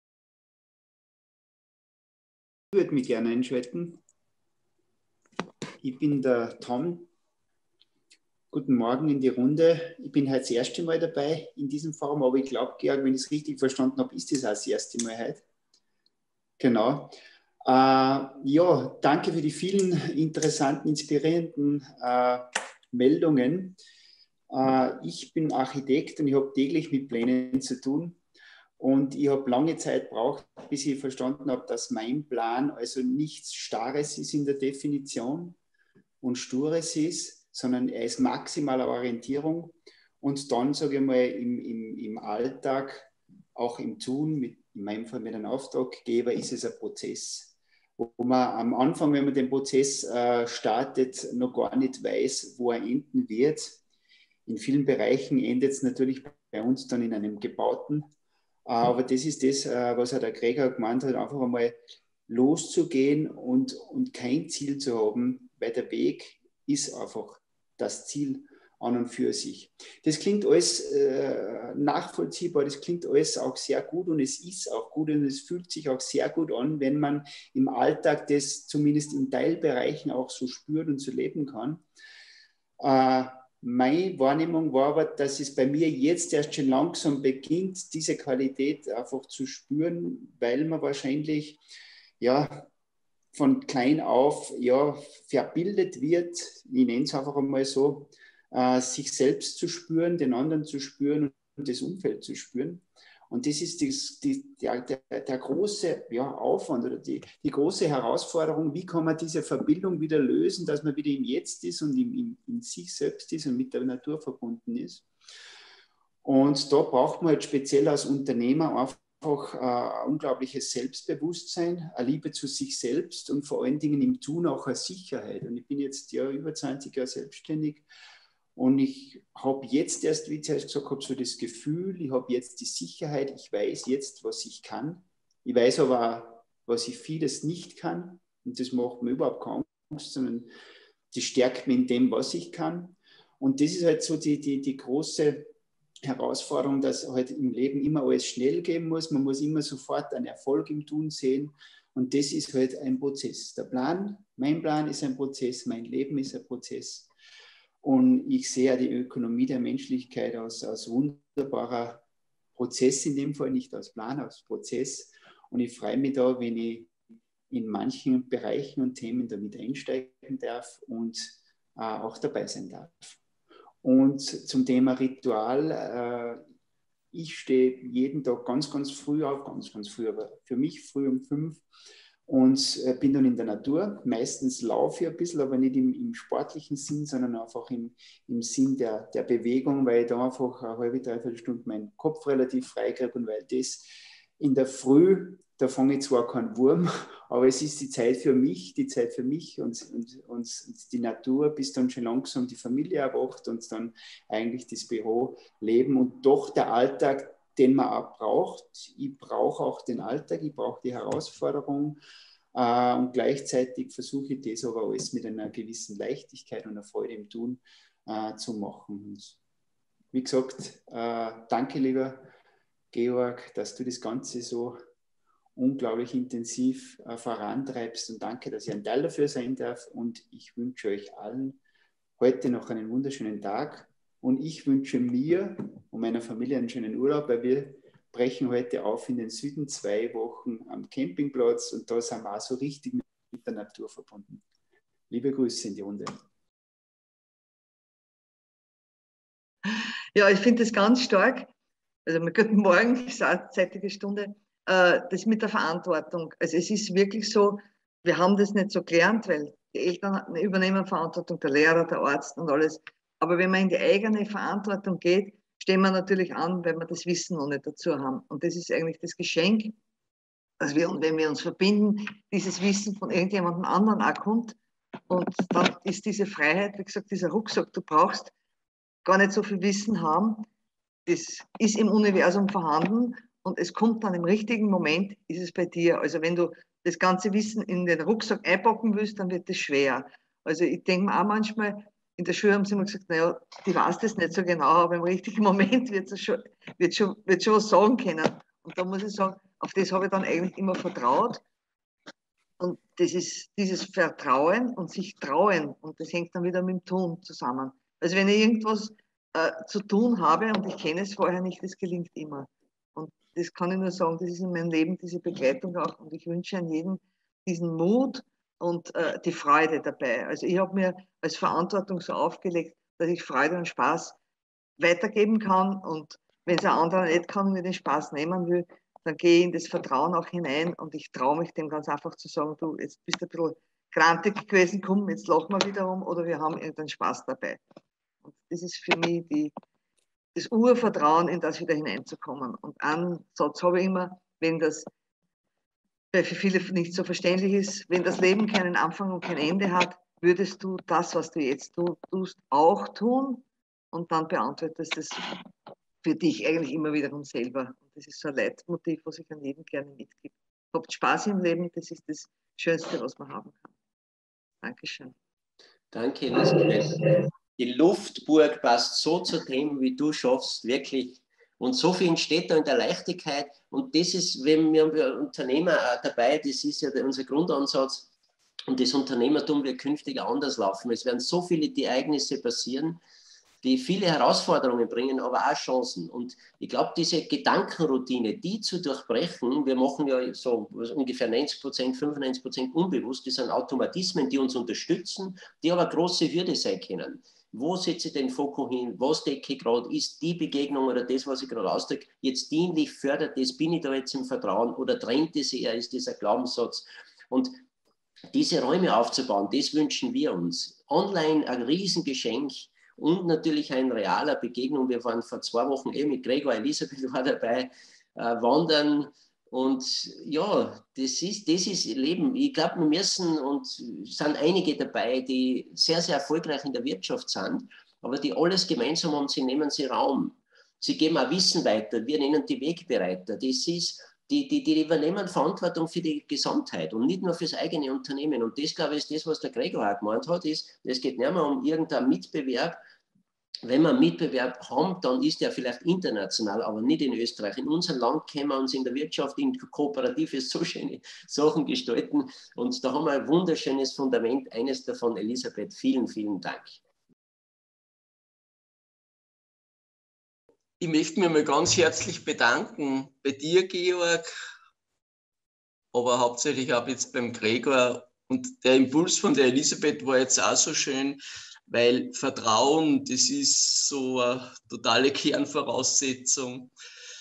Speaker 7: Ich würde mich gerne einschalten. Ich bin der Tom. Guten Morgen in die Runde. Ich bin heute das erste Mal dabei in diesem Forum, aber ich glaube, Georg, wenn ich es richtig verstanden habe, ist das auch das erste Mal heute. Genau. Ja, danke für die vielen interessanten, inspirierenden Meldungen. Ich bin Architekt und ich habe täglich mit Plänen zu tun. Und ich habe lange Zeit gebraucht, bis ich verstanden habe, dass mein Plan also nichts Starres ist in der Definition und Stures ist, sondern er ist maximale Orientierung und dann, sage ich mal, im Alltag, auch im Tun, in meinem Fall mit einem Auftraggeber, ist es ein Prozess, wo man am Anfang, wenn man den Prozess startet, noch gar nicht weiß, wo er enden wird. In vielen Bereichen endet es natürlich bei uns dann in einem gebauten, aber das ist das, was auch der Gregor gemeint hat, einfach einmal loszugehen und kein Ziel zu haben, weil der Weg ist einfach das Ziel an und für sich. Das klingt alles nachvollziehbar, das klingt alles auch sehr gut und es ist auch gut und es fühlt sich auch sehr gut an, wenn man im Alltag das zumindest in Teilbereichen auch so spürt und so leben kann. Meine Wahrnehmung war aber, dass es bei mir jetzt erst schon langsam beginnt, diese Qualität einfach zu spüren, weil man wahrscheinlich ja von klein auf ja, verbildet wird, ich nenne es einfach einmal so, sich selbst zu spüren, den anderen zu spüren und das Umfeld zu spüren. Und das ist der große Aufwand oder die große Herausforderung, wie kann man diese Verbindung wieder lösen, dass man wieder im Jetzt ist und in sich selbst ist und mit der Natur verbunden ist. Und da braucht man halt speziell als Unternehmer einfach ein unglaubliches Selbstbewusstsein, eine Liebe zu sich selbst und vor allen Dingen im Tun auch eine Sicherheit. Und ich bin jetzt ja über 20 Jahre selbstständig und ich habe jetzt erst, wie ich zuerst gesagt habe, so das Gefühl, ich habe jetzt die Sicherheit, ich weiß jetzt, was ich kann. Ich weiß aber auch, was ich vieles nicht kann und das macht mir überhaupt keine Angst, sondern das stärkt mich in dem, was ich kann. Und das ist halt so die große Herausforderung, dass halt im Leben immer alles schnell gehen muss. Man muss immer sofort einen Erfolg im Tun sehen. Und das ist halt ein Prozess. Mein Plan ist ein Prozess, mein Leben ist ein Prozess. Und ich sehe die Ökonomie der Menschlichkeit als wunderbarer Prozess in dem Fall, nicht als Plan, als Prozess. Und ich freue mich da, wenn ich in manchen Bereichen und Themen damit einsteigen darf und auch dabei sein darf. Und zum Thema Ritual, ich stehe jeden Tag ganz, ganz früh auf, ganz, ganz früh, aber für mich früh um 5 und bin dann in der Natur. Meistens laufe ich ein bisschen, aber nicht im sportlichen Sinn, sondern einfach im Sinn der Bewegung, weil ich da einfach eine halbe, dreiviertel Stunde meinen Kopf relativ frei kriege und weil das in der Früh, da fange ich zwar keinen Wurm, aber es ist die Zeit für mich und die Natur, bis dann schon langsam die Familie erwacht und dann eigentlich das Büroleben und doch der Alltag, den man auch braucht. Ich brauche auch den Alltag, ich brauche die Herausforderung und gleichzeitig versuche ich das aber alles mit einer gewissen Leichtigkeit und einer Freude im Tun zu machen. Und wie gesagt, danke lieber Georg, dass du das Ganze so unglaublich intensiv vorantreibst und danke, dass ich ein Teil dafür sein darf und ich wünsche euch allen heute noch einen wunderschönen Tag und ich wünsche mir und meiner Familie einen schönen Urlaub, weil wir brechen heute auf in den Süden 2 Wochen am Campingplatz und da sind wir auch so richtig mit der Natur verbunden. Liebe Grüße in die Runde.
Speaker 8: Ja, ich finde das ganz stark. Also guten Morgen, ist auch zeitige Stunde. Das mit der Verantwortung. Also es ist wirklich so, wir haben das nicht so gelernt, weil die Eltern übernehmen Verantwortung, der Lehrer, der Arzt und alles. Aber wenn man in die eigene Verantwortung geht, stehen wir natürlich an, weil wir das Wissen noch nicht dazu haben. Und das ist eigentlich das Geschenk, dass wir, wenn wir uns verbinden, dieses Wissen von irgendjemandem anderen auch kommt. Und dann ist diese Freiheit, wie gesagt, dieser Rucksack, du brauchst gar nicht so viel Wissen haben. Das ist im Universum vorhanden und es kommt dann im richtigen Moment, ist es bei dir. Also wenn du das ganze Wissen in den Rucksack einpacken willst, dann wird das schwer. Also ich denke mir auch manchmal, in der Schule haben sie immer gesagt, naja, die weiß das nicht so genau, aber im richtigen Moment wird schon was sagen können. Und da muss ich sagen, auf das habe ich dann eigentlich immer vertraut. Und das ist dieses Vertrauen und sich trauen. Und das hängt dann wieder mit dem Tun zusammen. Also wenn ich irgendwas zu tun habe und ich kenne es vorher nicht, das gelingt immer. Und das kann ich nur sagen, das ist in meinem Leben diese Begleitung auch. Und ich wünsche an jeden diesen Mut und die Freude dabei. Also ich habe mir als Verantwortung so aufgelegt, dass ich Freude und Spaß weitergeben kann. Und wenn es ein anderer nicht kann und mir den Spaß nehmen will, dann gehe ich in das Vertrauen auch hinein und ich traue mich dem ganz einfach zu sagen, du, jetzt bist du ein bisschen grantig gewesen, komm, jetzt lachen wir wiederum oder wir haben irgendeinen Spaß dabei. Und das ist für mich das Urvertrauen, in das wieder hineinzukommen. Und einen Satz habe ich immer, wenn das für viele nicht so verständlich ist, wenn das Leben keinen Anfang und kein Ende hat, würdest du das, was du jetzt tust, auch tun? Und dann beantwortest es für dich eigentlich immer wiederum selber. Und das ist so ein Leitmotiv, was ich an jedem gerne mitgebe. Habt Spaß im Leben, das ist das Schönste, was man haben kann. Dankeschön.
Speaker 2: Danke, Elisabeth. Die Luftburg passt so zu dem, wie du schaffst, wirklich. Und so viel entsteht da in der Leichtigkeit. Und das ist, wenn wir Unternehmer dabei, das ist ja unser Grundansatz. Und das Unternehmertum wird künftig anders laufen. Es werden so viele Ereignisse passieren, die viele Herausforderungen bringen, aber auch Chancen. Und ich glaube, diese Gedankenroutine, die zu durchbrechen, wir machen ja so ungefähr 90%, 95% unbewusst, das sind Automatismen, die uns unterstützen, die aber große Hürde sein können. Wo setze ich den Fokus hin? Was decke ich gerade? Ist die Begegnung oder das, was ich gerade ausdrücke, jetzt dienlich, fördert das? Bin ich da jetzt im Vertrauen oder trennt es eher? Ist das ein Glaubenssatz? Und diese Räume aufzubauen, das wünschen wir uns. Online ein Riesengeschenk und natürlich eine realer Begegnung. Wir waren vor 2 Wochen mit Gregor, Elisabeth war dabei, wandern. Und ja, das ist Leben. Ich glaube, wir müssen, und es sind einige dabei, die sehr, sehr erfolgreich in der Wirtschaft sind, aber die alles gemeinsam haben, sie nehmen sie Raum. Sie geben auch Wissen weiter, wir nennen die Wegbereiter. Das ist, die übernehmen Verantwortung für die Gesamtheit und nicht nur fürs eigene Unternehmen. Und das, glaube ich, ist das, was der Gregor auch gemeint hat, ist, es geht nicht mehr um irgendeinen Mitbewerb. Wenn wir einen Mitbewerb haben, dann ist der vielleicht international, aber nicht in Österreich. In unserem Land können wir uns in der Wirtschaft, in Kooperatives so schöne Sachen gestalten. Und da haben wir ein wunderschönes Fundament. Eines davon, Elisabeth, vielen, vielen Dank.
Speaker 9: Ich möchte mich mal ganz herzlich bedanken bei dir, Georg, aber hauptsächlich auch jetzt beim Gregor. Und der Impuls von der Elisabeth war jetzt auch so schön, weil Vertrauen, das ist so eine totale Kernvoraussetzung.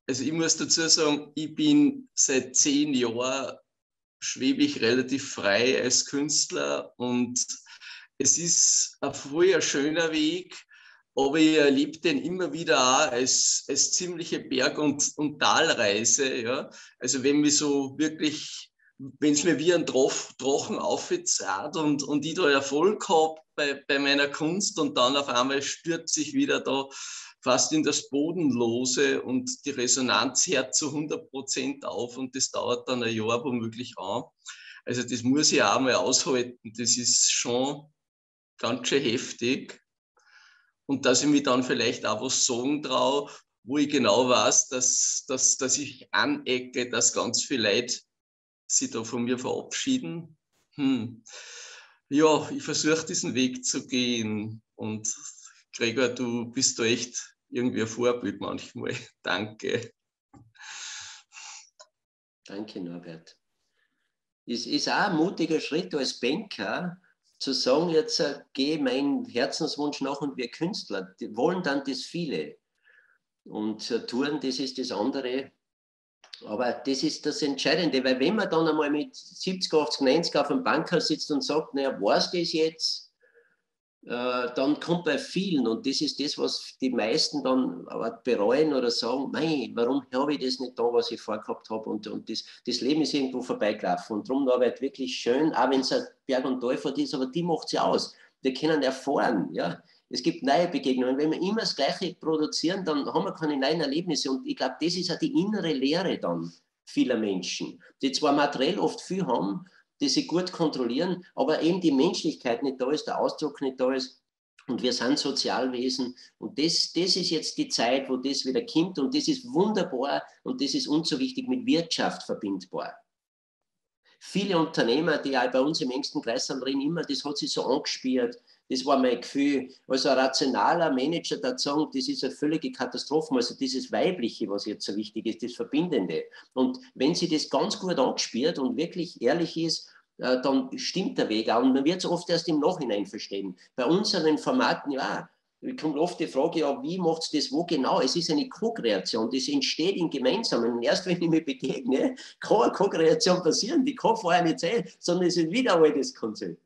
Speaker 9: also ich muss dazu sagen, ich bin seit 10 Jahren schwebe ich relativ frei als Künstler und es ist ein voll schöner Weg, aber ich erlebe den immer wieder auch als ziemliche Berg- und Talreise. Ja? Also wenn mich so wirklich, wenn es mir wie ein Drachen aufzahlt und ich da Erfolg habe bei meiner Kunst und dann auf einmal stürzt sich wieder da fast in das Bodenlose und die Resonanz hört zu 100% auf und das dauert dann ein Jahr womöglich an. Also das muss ich auch mal aushalten. Das ist schon ganz schön heftig. Und dass ich mich dann vielleicht auch was sagen traue, wo ich genau weiß, dass ich anecke, dass ganz viele Leute sich da von mir verabschieden. Ja, ich versuche diesen Weg zu gehen. Und Gregor, du bist da echt irgendwie ein Vorbild manchmal. Danke.
Speaker 2: Danke, Norbert. Es ist auch ein mutiger Schritt als Banker, zu sagen, jetzt gehe meinen Herzenswunsch nach und wir Künstler, die wollen dann das viele. Und Touren, das ist das andere. Aber das ist das Entscheidende, weil wenn man dann einmal mit 70, 80, 90 auf dem Bankerl sitzt und sagt, naja, war's das jetzt? Dann kommt bei vielen, und das ist das, was die meisten dann bereuen oder sagen, mei, warum habe ich das nicht da, was ich vorgehabt habe, und das Leben ist irgendwo vorbeigelaufen, und darum Arbeit wirklich schön, auch wenn es ein Berg- und Talfahrt ist, aber die macht sie aus. Wir können erfahren, ja. Es gibt neue Begegnungen. Wenn wir immer das Gleiche produzieren, dann haben wir keine neuen Erlebnisse, und ich glaube, das ist auch die innere Lehre dann vieler Menschen, die zwar materiell oft viel haben, die sie gut kontrollieren, aber eben die Menschlichkeit nicht da ist, der Ausdruck nicht da ist. Und wir sind Sozialwesen. Und das ist jetzt die Zeit, wo das wieder kommt. Und das ist wunderbar. Und das ist uns so wichtig, mit Wirtschaft verbindbar. Viele Unternehmer, die auch bei uns im engsten Kreis sind, reden immer, das hat sich so angespielt. Das war mein Gefühl. Also ein rationaler Manager, der sagt, das ist eine völlige Katastrophe. Also dieses Weibliche, was jetzt so wichtig ist, das Verbindende. Und wenn sie das ganz gut angespielt und wirklich ehrlich ist, dann stimmt der Weg auch. Und man wird es oft erst im Nachhinein verstehen. Bei unseren Formaten, ja, kommt oft die Frage, ja, wie macht es das, wo genau? Es ist eine Co-Kreation, das entsteht im Gemeinsamen. Und erst wenn ich mich begegne, kann eine Co-Kreation passieren, die kann vorher nicht sein, sondern es ist wieder einmal das Konzept.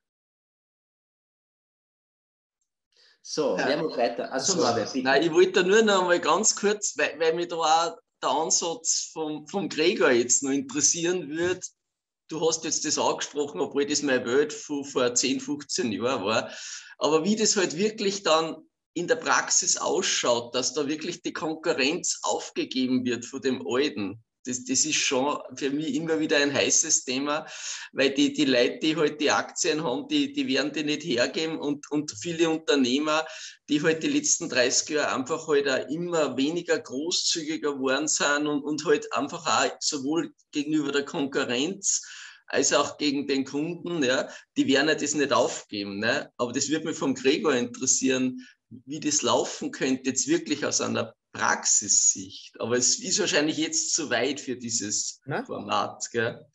Speaker 2: So, wer macht weiter? Achso, Norbert, bitte.
Speaker 9: Nein, ich wollte nur noch einmal ganz kurz, weil mich da auch der Ansatz vom Gregor jetzt noch interessieren würde. Du hast jetzt das angesprochen, obwohl das meine Welt von vor 10, 15 Jahren war. Aber wie das halt wirklich dann in der Praxis ausschaut, dass da wirklich die Konkurrenz aufgegeben wird von dem Alten, das ist schon für mich immer wieder ein heißes Thema, weil die Leute, die halt die Aktien haben, die werden die nicht hergeben, und viele Unternehmer, die halt die letzten 30 Jahre einfach halt auch immer weniger großzügiger geworden sind und halt einfach auch sowohl gegenüber der Konkurrenz als auch gegen den Kunden, ja, die werden ja das nicht aufgeben. Ne? Aber das würde mich vom Gregor interessieren, wie das laufen könnte, jetzt wirklich aus einer Praxissicht. Aber es ist wahrscheinlich jetzt zu weit für dieses Format. Gell?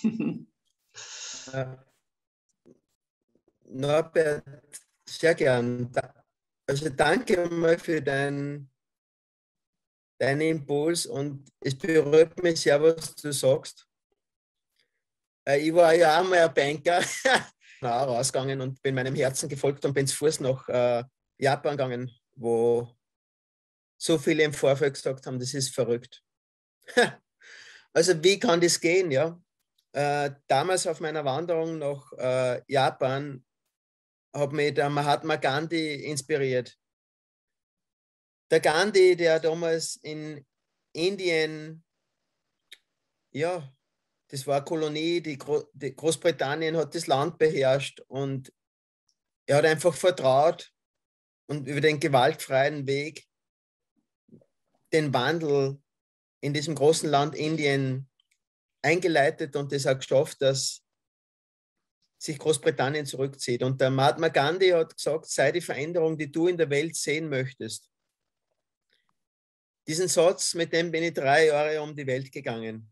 Speaker 1: Norbert, sehr gern. Also danke mal für deinen Impuls, und es berührt mich sehr, was du sagst. Ich war ja auch mal ein Banker, rausgegangen und bin meinem Herzen gefolgt und bin zu Fuß nach Japan gegangen, wo so viele im Vorfeld gesagt haben, das ist verrückt. Also wie kann das gehen? Ja? Damals auf meiner Wanderung nach Japan hat mich der Mahatma Gandhi inspiriert. Der Gandhi, der damals in Indien, ja, das war eine Kolonie, die Großbritannien hat das Land beherrscht, und er hat einfach vertraut und über den gewaltfreien Weg den Wandel in diesem großen Land Indien eingeleitet und das auch geschafft, dass sich Großbritannien zurückzieht. Und der Mahatma Gandhi hat gesagt, sei die Veränderung, die du in der Welt sehen möchtest. Diesen Satz, mit dem bin ich 3 Jahre um die Welt gegangen.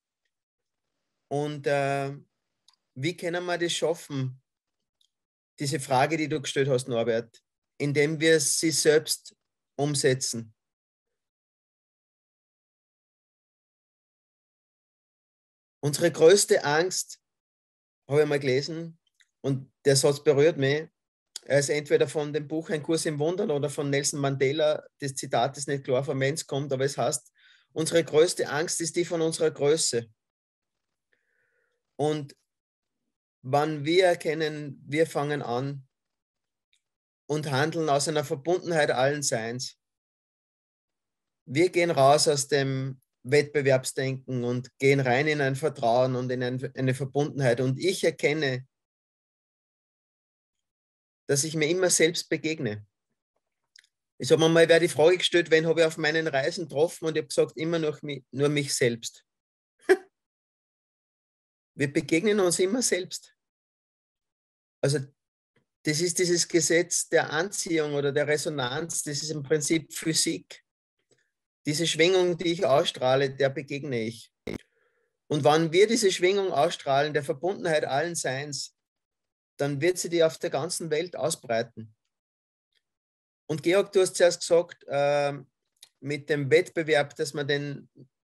Speaker 1: Und wie können wir das schaffen? Diese Frage, die du gestellt hast, Norbert, indem wir sie selbst umsetzen. Unsere größte Angst, habe ich mal gelesen, und der Satz berührt mich, er ist entweder von dem Buch Ein Kurs im Wundern oder von Nelson Mandela. Das Zitat ist nicht klar, von wem es kommt, aber es heißt, unsere größte Angst ist die von unserer Größe. Und wenn wir erkennen, wir fangen an und handeln aus einer Verbundenheit allen Seins. Wir gehen raus aus dem Wettbewerbsdenken und gehen rein in ein Vertrauen und in eine Verbundenheit. Und ich erkenne, dass ich mir immer selbst begegne. Ich habe mir mal die Frage gestellt, wen habe ich auf meinen Reisen getroffen, und ich habe gesagt, immer nur mich selbst. Wir begegnen uns immer selbst. Also das ist dieses Gesetz der Anziehung oder der Resonanz, das ist im Prinzip Physik. Diese Schwingung, die ich ausstrahle, der begegne ich. Und wenn wir diese Schwingung ausstrahlen, der Verbundenheit allen Seins, dann wird sie die auf der ganzen Welt ausbreiten. Und Georg, du hast zuerst gesagt, mit dem Wettbewerb, dass wir den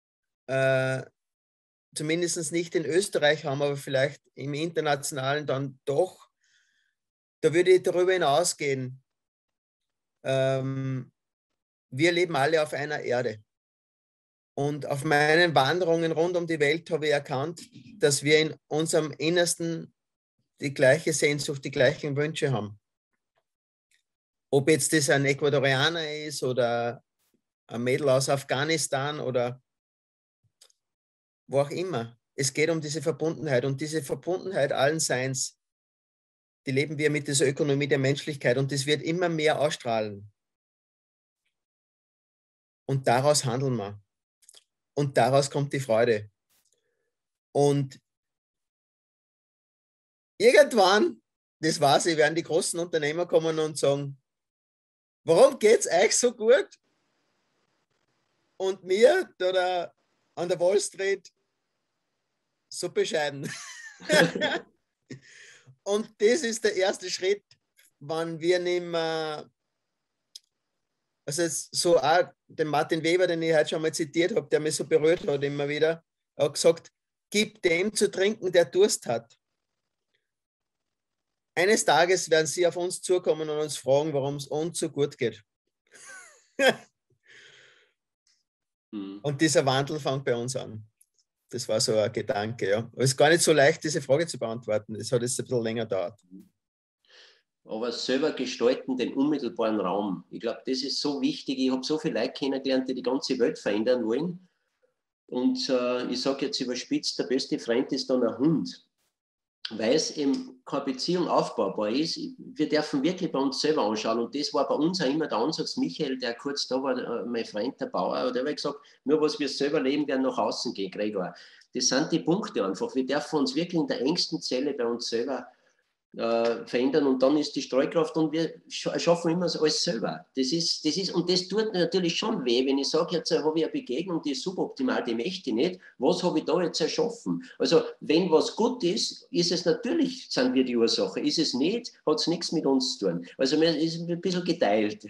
Speaker 1: zumindest nicht in Österreich haben, aber vielleicht im Internationalen dann doch, da würde ich darüber hinausgehen. Wir leben alle auf einer Erde. Und auf meinen Wanderungen rund um die Welt habe ich erkannt, dass wir in unserem Innersten die gleiche Sehnsucht, die gleichen Wünsche haben. Ob jetzt das ein Ecuadorianer ist oder ein Mädel aus Afghanistan oder wo auch immer. Es geht um diese Verbundenheit, und diese Verbundenheit allen Seins, die leben wir mit dieser Ökonomie der Menschlichkeit, und das wird immer mehr ausstrahlen. Und daraus handeln wir. Und daraus kommt die Freude. Und irgendwann, das weiß ich, werden die großen Unternehmer kommen und sagen, warum geht es euch so gut? Und mir oder an der Wall Street so bescheiden. Und das ist der erste Schritt, wenn wir nicht mehr, also so auch den Martin Weber, den ich heute schon mal zitiert habe, der mich so berührt hat immer wieder, hat gesagt, gib dem zu trinken, der Durst hat. Eines Tages werden sie auf uns zukommen und uns fragen, warum es uns so gut geht. Und dieser Wandel fängt bei uns an. Das war so ein Gedanke, ja. Aber es ist gar nicht so leicht, diese Frage zu beantworten. Es hat jetzt ein bisschen länger gedauert.
Speaker 2: Aber selber gestalten den unmittelbaren Raum. Ich glaube, das ist so wichtig. Ich habe so viele Leute kennengelernt, die die ganze Welt verändern wollen. Und ich sage jetzt überspitzt, der beste Freund ist dann ein Hund. Weil es eben keine Beziehung aufbaubar ist. Wir dürfen wirklich bei uns selber anschauen. Und das war bei uns auch immer der Ansatz. Michael, der kurz da war, mein Freund, der Bauer, der hat gesagt, nur was wir selber leben, werden nach außen gehen, Gregor. Das sind die Punkte einfach. Wir dürfen uns wirklich in der engsten Zelle bei uns selber verändern, und dann ist die Streukraft, und wir schaffen immer alles selber. Und das tut natürlich schon weh, wenn ich sage, jetzt habe ich eine Begegnung, die ist suboptimal, die möchte ich nicht. Was habe ich da jetzt erschaffen? Also, wenn was gut ist, ist es natürlich, sind wir die Ursache. Ist es nicht, hat es nichts mit uns zu tun. Also, man ist ein bisschen geteilt.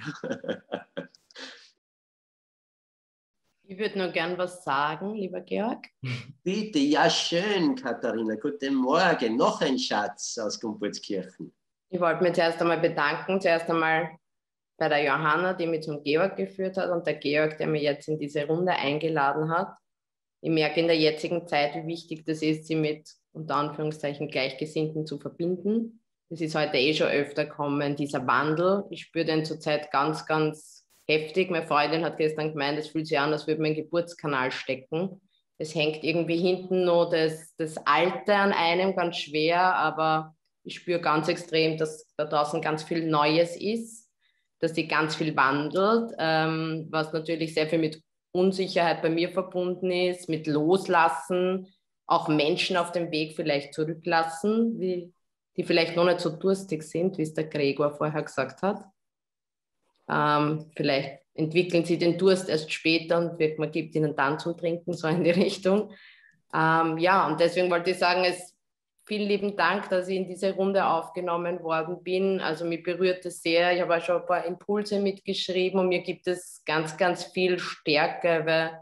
Speaker 10: Ich würde nur gern was sagen, lieber Georg.
Speaker 2: Bitte, ja schön, Katharina. Guten Morgen. Noch ein Schatz aus Gumbolzkirchen.
Speaker 10: Ich wollte mich zuerst einmal bedanken. Zuerst einmal bei der Johanna, die mich zum Georg geführt hat, und der Georg, der mich jetzt in diese Runde eingeladen hat. Ich merke in der jetzigen Zeit, wie wichtig das ist, sie mit, unter Anführungszeichen, Gleichgesinnten zu verbinden. Das ist heute schon öfter gekommen, dieser Wandel. Ich spüre den zurzeit ganz, ganz heftig. Meine Freundin hat gestern gemeint, es fühlt sich an, als würde man einen Geburtskanal stecken. Es hängt irgendwie hinten noch das Alte an einem ganz schwer, aber ich spüre ganz extrem, dass da draußen ganz viel Neues ist, dass sich ganz viel wandelt, was natürlich sehr viel mit Unsicherheit bei mir verbunden ist, mit Loslassen, auch Menschen auf dem Weg vielleicht zurücklassen, die vielleicht noch nicht so durstig sind, wie es der Gregor vorher gesagt hat. Vielleicht entwickeln sie den Durst erst später und man gibt ihnen dann zum Trinken, so in die Richtung. Ja, und deswegen wollte ich sagen, vielen lieben Dank, dass ich in diese Runde aufgenommen worden bin. Also mich berührt es sehr. Ich habe auch schon ein paar Impulse mitgeschrieben, und mir gibt es ganz, ganz viel Stärke, weil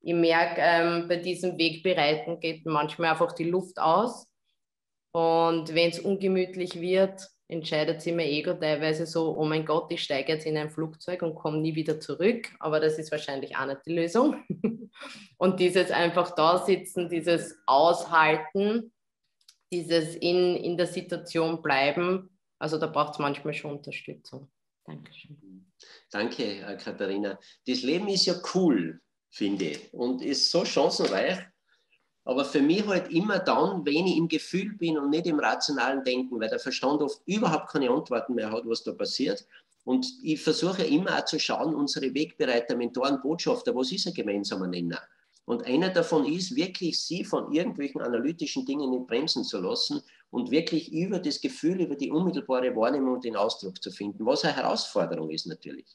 Speaker 10: ich merke, bei diesem Wegbereiten geht manchmal einfach die Luft aus. Und wenn es ungemütlich wird, entscheidet sich mein Ego teilweise so, oh mein Gott, ich steige jetzt in ein Flugzeug und komme nie wieder zurück. Aber das ist wahrscheinlich auch nicht die Lösung. Und dieses einfach da sitzen, dieses Aushalten, dieses in der Situation bleiben, also da braucht es manchmal schon Unterstützung. Dankeschön.
Speaker 2: Danke, Katharina. Das Leben ist ja cool, finde ich, und ist so chancenreich. Aber für mich halt immer dann, wenn ich im Gefühl bin und nicht im rationalen Denken, weil der Verstand oft überhaupt keine Antworten mehr hat, was da passiert. Und ich versuche immer auch zu schauen, unsere Wegbereiter, Mentoren, Botschafter, was ist ein gemeinsamer Nenner? Und einer davon ist, wirklich sie von irgendwelchen analytischen Dingen nicht bremsen zu lassen und wirklich über das Gefühl, über die unmittelbare Wahrnehmung den Ausdruck zu finden, was eine Herausforderung ist natürlich.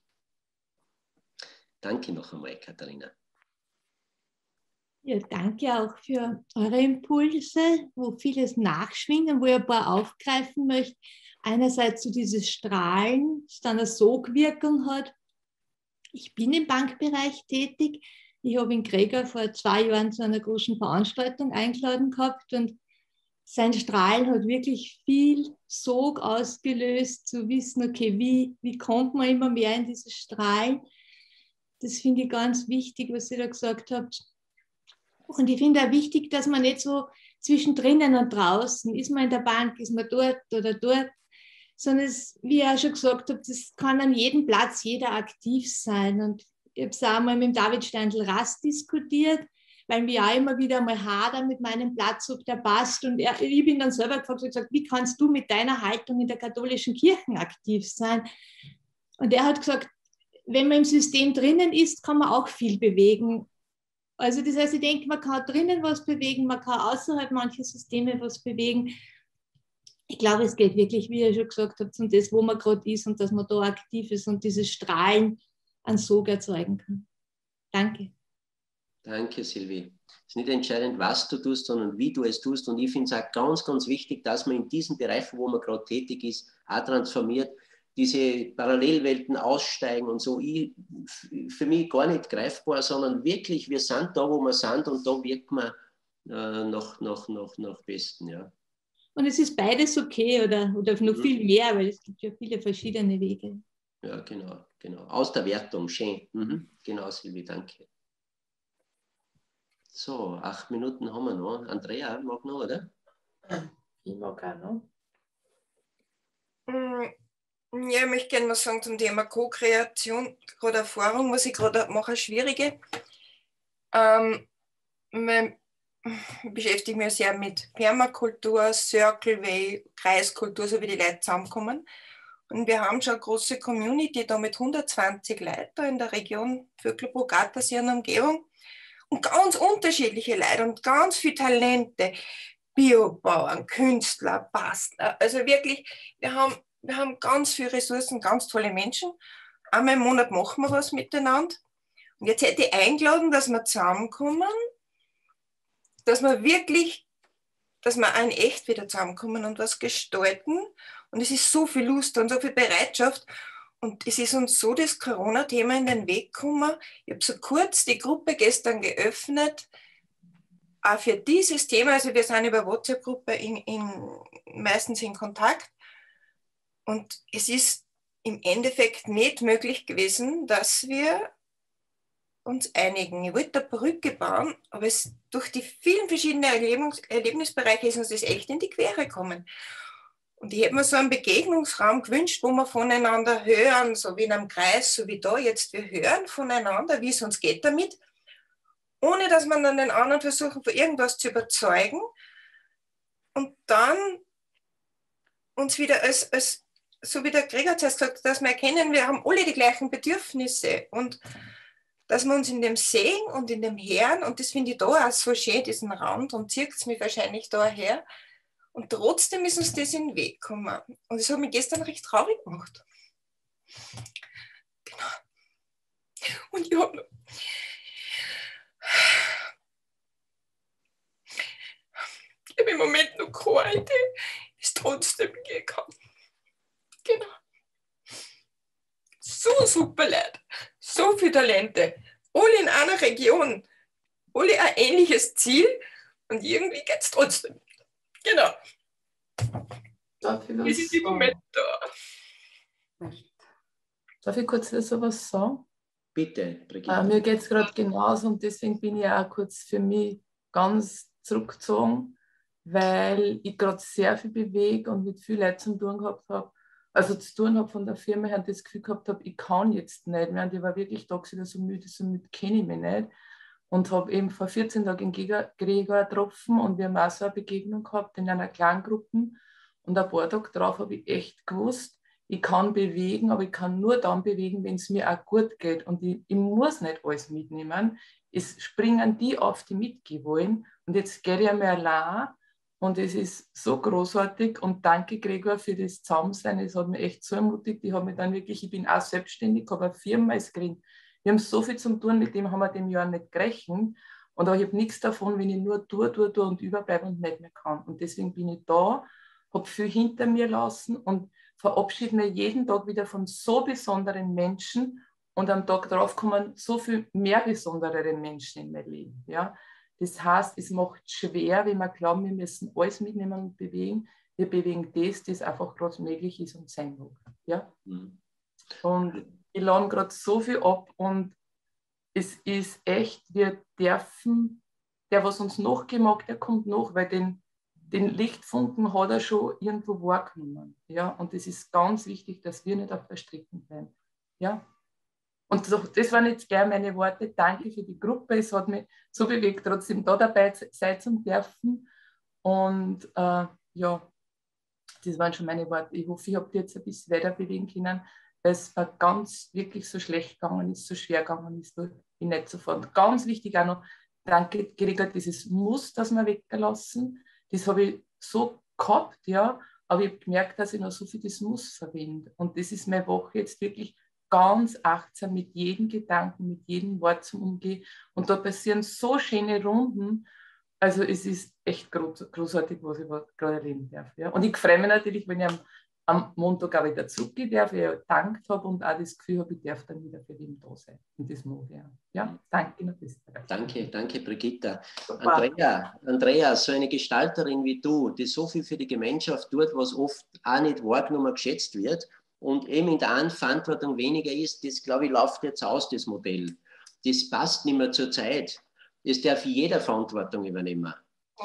Speaker 2: Danke noch einmal, Katharina.
Speaker 11: Ja, danke auch für eure Impulse, wo vieles nachschwingt und wo ich ein paar aufgreifen möchte. Einerseits so dieses Strahlen, das dann eine Sogwirkung hat. Ich bin im Bankbereich tätig. Ich habe ihn Gregor vor 2 Jahren zu einer großen Veranstaltung eingeladen gehabt und sein Strahlen hat wirklich viel Sog ausgelöst, zu wissen, okay, wie kommt man immer mehr in dieses Strahlen. Das finde ich ganz wichtig, was ihr da gesagt habt. Und ich finde auch wichtig, dass man nicht so zwischendrin und draußen, ist man in der Bank, ist man dort oder dort, sondern es, wie ich auch schon gesagt habe, das kann an jedem Platz jeder aktiv sein. Und ich habe es auch mal mit dem David Steindl-Rast diskutiert, weil wir auch immer wieder mal hadern mit meinem Platz, ob der passt. Und ich bin dann selber gefragt und gesagt, wie kannst du mit deiner Haltung in der katholischen Kirche aktiv sein? Und er hat gesagt, wenn man im System drinnen ist, kann man auch viel bewegen. Also das heißt, ich denke, man kann drinnen was bewegen, man kann außerhalb mancher Systeme was bewegen. Ich glaube, es geht wirklich, wie ihr schon gesagt habt, um das, wo man gerade ist und dass man da aktiv ist und dieses Strahlen an Sog erzeugen kann. Danke.
Speaker 2: Danke, Silvi. Es ist nicht entscheidend, was du tust, sondern wie du es tust. Und ich finde es auch ganz, ganz wichtig, dass man in diesen Bereichen, wo man gerade tätig ist, auch transformiert, diese Parallelwelten aussteigen und so. Für mich gar nicht greifbar, sondern wirklich, wir sind da, wo wir sind und da wirkt man nach Besten. Ja.
Speaker 11: Und es ist beides okay oder noch viel mehr, weil es gibt ja viele verschiedene Wege.
Speaker 2: Ja, genau. Aus der Wertung, schön. Genau, Silvi, danke. So, 8 Minuten haben wir noch. Andrea, mag noch, oder?
Speaker 10: Ich mag auch noch.
Speaker 12: Ja, ich möchte gerne was sagen zum Thema Co-Kreation, gerade Erfahrung, was ich gerade mache, schwierige. Ich beschäftige mich sehr mit Permakultur, Circle Way, Kreiskultur, so wie die Leute zusammenkommen. Und wir haben schon eine große Community da mit 120 Leuten in der Region Vöcklabruck, Gardasee und Umgebung. Und ganz unterschiedliche Leute und ganz viele Talente, Biobauern, Künstler, Bastler. Also wirklich, wir haben ganz viele Ressourcen, ganz tolle Menschen. Einmal im Monat machen wir was miteinander. Und jetzt hätte ich eingeladen, dass wir zusammenkommen, dass wir ein echt wieder zusammenkommen und was gestalten. Und es ist so viel Lust und so viel Bereitschaft. Und es ist uns so das Corona-Thema in den Weg gekommen. Ich habe so kurz die Gruppe gestern geöffnet, auch für dieses Thema. Also wir sind über WhatsApp-Gruppe meistens in Kontakt. Und es ist im Endeffekt nicht möglich gewesen, dass wir uns einigen. Ich wollte eine Brücke bauen, aber durch die vielen verschiedenen Erlebnisbereiche ist uns das echt in die Quere gekommen. Und ich hätte mir so einen Begegnungsraum gewünscht, wo wir voneinander hören, so wie in einem Kreis, so wie da jetzt. Wir hören voneinander, wie es uns geht damit, ohne dass man dann den anderen versuchen, von irgendwas zu überzeugen und dann uns wieder so wie der Gregor zuerst gesagt hat, dass wir erkennen, wir haben alle die gleichen Bedürfnisse und dass wir uns in dem Sehen und in dem Hören, und das finde ich da auch so schön, diesen Raum, darum zieht es mich wahrscheinlich da her. Und trotzdem ist uns das in den Weg gekommen. Und das hat mich gestern recht traurig gemacht. Genau. Und ich habe im Moment noch keine, die es trotzdem gehen kann. Genau. So super Leute, so viele Talente, alle in einer Region. alle ein ähnliches Ziel und irgendwie geht es trotzdem. Genau.
Speaker 13: Darf ich
Speaker 12: Wir sind im Moment da.
Speaker 13: Darf ich kurz so was sagen?
Speaker 2: Bitte, Brigitte.
Speaker 13: Mir geht es gerade genauso und deswegen bin ich auch kurz für mich ganz zurückgezogen, weil ich gerade sehr viel bewege und mit vielen Leuten zu tun gehabt habe. Also zu tun habe von der Firma her und das Gefühl gehabt habe, ich kann jetzt nicht mehr. Und ich war wirklich tagsüber so müde kenne ich mich nicht. Und habe eben vor 14 Tagen den Gregor getroffen und wir haben auch so eine Begegnung gehabt in einer kleinen Gruppe. Und ein paar Tage drauf habe ich echt gewusst, ich kann bewegen, aber ich kann nur dann bewegen, wenn es mir auch gut geht. Und ich muss nicht alles mitnehmen. Es springen die auf, die mitgehen wollen. Und jetzt gehe ich einmal allein. Und es ist so großartig. Und danke, Gregor, für das Zusammensein. Es hat mich echt so ermutigt. Ich habe mich dann wirklich, ich bin auch selbstständig, habe eine Firma als Gründ. Wir haben so viel zu tun, mit dem haben wir dem Jahr nicht gerechnet. Und ich habe nichts davon, wenn ich nur tue und überbleibe und nicht mehr kann. Und deswegen bin ich da, habe viel hinter mir lassen und verabschiede mich jeden Tag wieder von so besonderen Menschen und am Tag darauf kommen so viel mehr besondere Menschen in mein Leben. Ja? Das heißt, es macht schwer, wenn wir glauben, wir müssen alles mitnehmen und bewegen. Wir bewegen das einfach gerade möglich ist und sein mag. Ja? Und ich lade gerade so viel ab und es ist echt, wir dürfen, der, was uns noch gemacht, der kommt noch, weil den Lichtfunken hat er schon irgendwo wahrgenommen. Ja? Und es ist ganz wichtig, dass wir nicht auf der Strecke bleiben. Ja? Und das waren jetzt gleich meine Worte. Danke für die Gruppe. Es hat mich so bewegt, trotzdem da dabei sein zu dürfen. Und ja, das waren schon meine Worte. Ich hoffe, ich habe die jetzt ein bisschen weiter bewegen können, weil es mir ganz wirklich so schlecht gegangen ist, so schwer gegangen ist, wo ich nicht sofort. Ganz wichtig auch noch, danke, Gregor, dieses Muss, das wir weggelassen. Das habe ich so gehabt, ja, aber ich habe gemerkt, dass ich noch so viel das Muss verwende. Und das ist meine Woche jetzt wirklich ganz achtsam mit jedem Gedanken, mit jedem Wort zum Umgehen. Und da passieren so schöne Runden. Also es ist echt großartig, was ich gerade erleben darf. Ja. Und ich freue mich natürlich, wenn ich am Montag auch wieder zurückgehen darf, weil ich gedankt habe und auch das Gefühl habe, ich darf dann wieder für jeden da sein. Und das mag ich auch. Ja, danke noch bis
Speaker 2: Danke, Brigitta. Andrea, so eine Gestalterin wie du, die so viel für die Gemeinschaft tut, was oft auch nicht wahrgenommen, geschätzt wird und eben in der einen Verantwortung weniger ist, das, glaube ich, läuft jetzt aus, das Modell. Das passt nicht mehr zur Zeit. Das darf jeder Verantwortung übernehmen.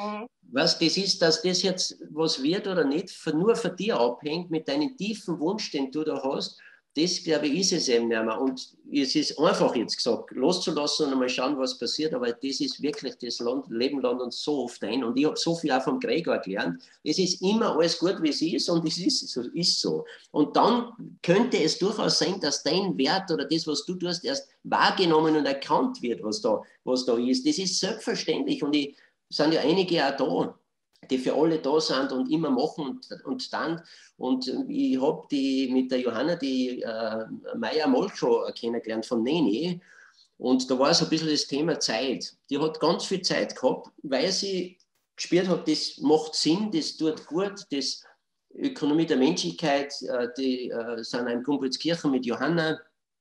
Speaker 2: Was das ist, dass das jetzt was wird oder nicht, nur von dir abhängt, mit deinem tiefen Wunsch, den du da hast, das, glaube ich, ist es eben nicht mehr. Und es ist einfach jetzt gesagt, loszulassen und einmal schauen, was passiert, aber das ist wirklich, das Leben landet uns so oft ein. Und ich habe so viel auch vom Gregor gelernt. Es ist immer alles gut, wie es ist und es ist so. Und dann könnte es durchaus sein, dass dein Wert oder das, was du tust, erst wahrgenommen und erkannt wird, was da ist. Das ist selbstverständlich und es sind ja einige auch da, die für alle da sind und immer machen und dann. Und ich habe mit der Johanna, die Maya Molcho kennengelernt von Neni. Und da war so ein bisschen das Thema Zeit. Die hat ganz viel Zeit gehabt, weil sie gespürt hat, das macht Sinn, das tut gut, das Ökonomie der Menschlichkeit, die sind in Gumbolzkirchen mit Johanna,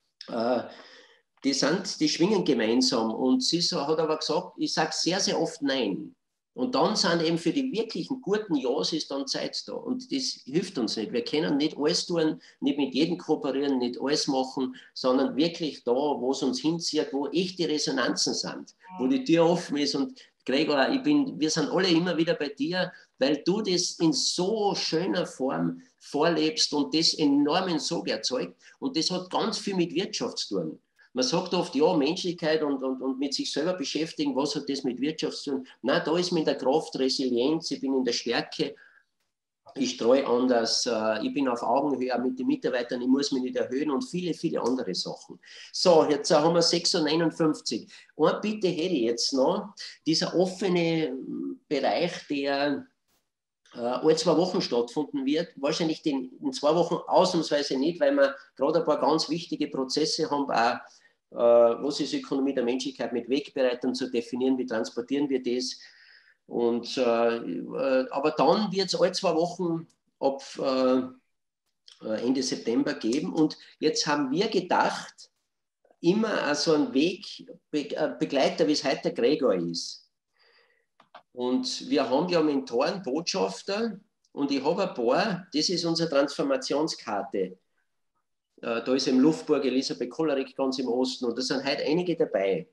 Speaker 2: die schwingen gemeinsam. Und sie hat aber gesagt, ich sage sehr, sehr oft Nein. Und dann sind eben für die wirklichen guten Ja's ist dann Zeit da. Und das hilft uns nicht. Wir können nicht alles tun, nicht mit jedem kooperieren, nicht alles machen, sondern wirklich da, wo es uns hinzieht, wo echte Resonanzen sind, wo die Tür offen ist. Und Gregor, wir sind alle immer wieder bei dir, weil du das in so schöner Form vorlebst und das enormen Sog erzeugt. Und das hat ganz viel mit Wirtschaft zu tun. Man sagt oft, ja, Menschlichkeit und mit sich selber beschäftigen, was hat das mit Wirtschaft zu tun? Nein, da ist man in der Kraft, Resilienz, ich bin in der Stärke, ich streue anders, ich bin auf Augenhöhe mit den Mitarbeitern, ich muss mich nicht erhöhen und viele, viele andere Sachen. So, jetzt haben wir 6:59 Uhr. Eine Bitte hätte ich jetzt noch, dieser offene Bereich, der alle 2 Wochen stattfinden wird, wahrscheinlich in 2 Wochen ausnahmsweise nicht, weil wir gerade ein paar ganz wichtige Prozesse haben, auch was ist Ökonomie der Menschlichkeit mit Wegbereitern zu definieren, wie transportieren wir das. Und, aber dann wird es alle 2 Wochen ab Ende September geben. Und jetzt haben wir gedacht, immer so ein Wegbegleiter, wie es heute der Gregor ist. Und wir haben ja Mentoren, Botschafter, und ich habe ein paar, das ist unsere Transformationskarte. Da ist im Luftburg Elisabeth Kollerig ganz im Osten, und da sind heute einige dabei.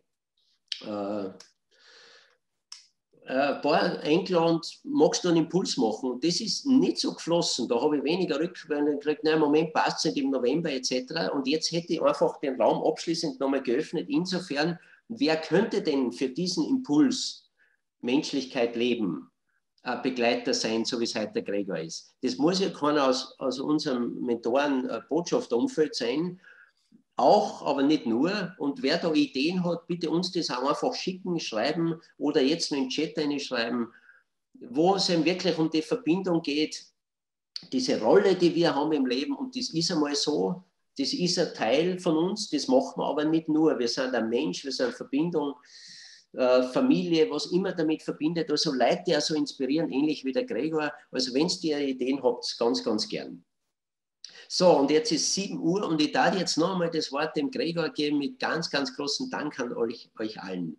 Speaker 2: Ein paar eingeladen, magst du einen Impuls machen? Und das ist nicht so geflossen. Da habe ich weniger Rückmeldungen gekriegt. Nein, im Moment passt es nicht, im November etc. Und jetzt hätte ich einfach den Raum abschließend nochmal geöffnet. Insofern, wer könnte denn für diesen Impuls Menschlichkeit leben, ein Begleiter sein, so wie es heute der Gregor ist? Das muss ja keiner aus unserem Mentoren-Botschafterumfeld sein, auch, aber nicht nur. Und wer da Ideen hat, bitte uns das auch einfach schicken, schreiben oder jetzt nur in den Chat reinschreiben, wo es eben wirklich um die Verbindung geht, diese Rolle, die wir haben im Leben, und das ist einmal so, das ist ein Teil von uns, das machen wir aber nicht nur. Wir sind ein Mensch, wir sind Verbindung, Familie, was immer damit verbindet. Also Leute, die auch so inspirieren, ähnlich wie der Gregor. Also wenn ihr Ideen habt, ganz, ganz gern. So, und jetzt ist 7 Uhr und ich darf jetzt noch einmal das Wort dem Gregor geben mit ganz, ganz großem Dank an euch allen.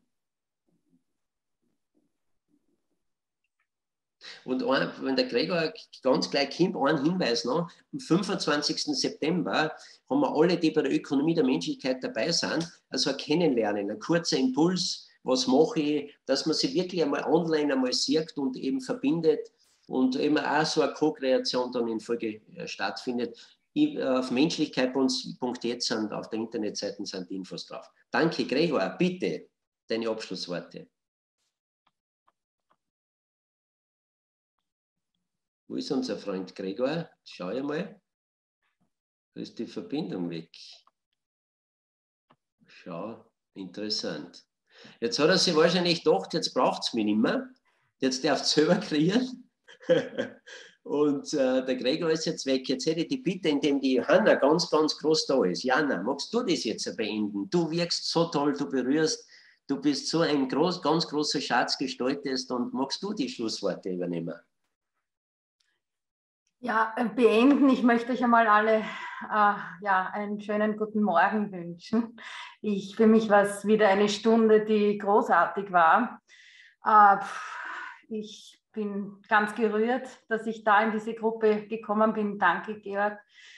Speaker 2: Und wenn der Gregor ganz gleich kommt, einen Hinweis noch: am 25. September haben wir alle, die bei der Ökonomie der Menschlichkeit dabei sind, also ein Kennenlernen, ein kurzer Impuls, was mache ich, dass man sich wirklich einmal online einmal sieht und eben verbindet und eben auch so eine Co-Kreation dann in Folge stattfindet. Auf menschlichkeit.jetzt und auf der Internetseite sind die Infos drauf. Danke, Gregor. Bitte, deine Abschlussworte. Wo ist unser Freund Gregor? Schau ich mal. Da ist die Verbindung weg. Schau, interessant. Jetzt hat er sich wahrscheinlich gedacht, jetzt braucht es mich nicht mehr. Jetzt darf es selber kreieren. Und der Gregor ist jetzt weg. Jetzt hätte ich die Bitte, indem die Johanna ganz, ganz groß da ist. Jana, magst du das jetzt beenden? Du wirkst so toll, du berührst, du bist so ein ganz großer Schatz gestaltest, und magst du die Schlussworte übernehmen?
Speaker 14: Ja, beenden. Ich möchte euch einmal alle einen schönen guten Morgen wünschen. Für mich war es wieder eine Stunde, die großartig war. Ich bin ganz gerührt, dass ich da in diese Gruppe gekommen bin. Danke, Georg.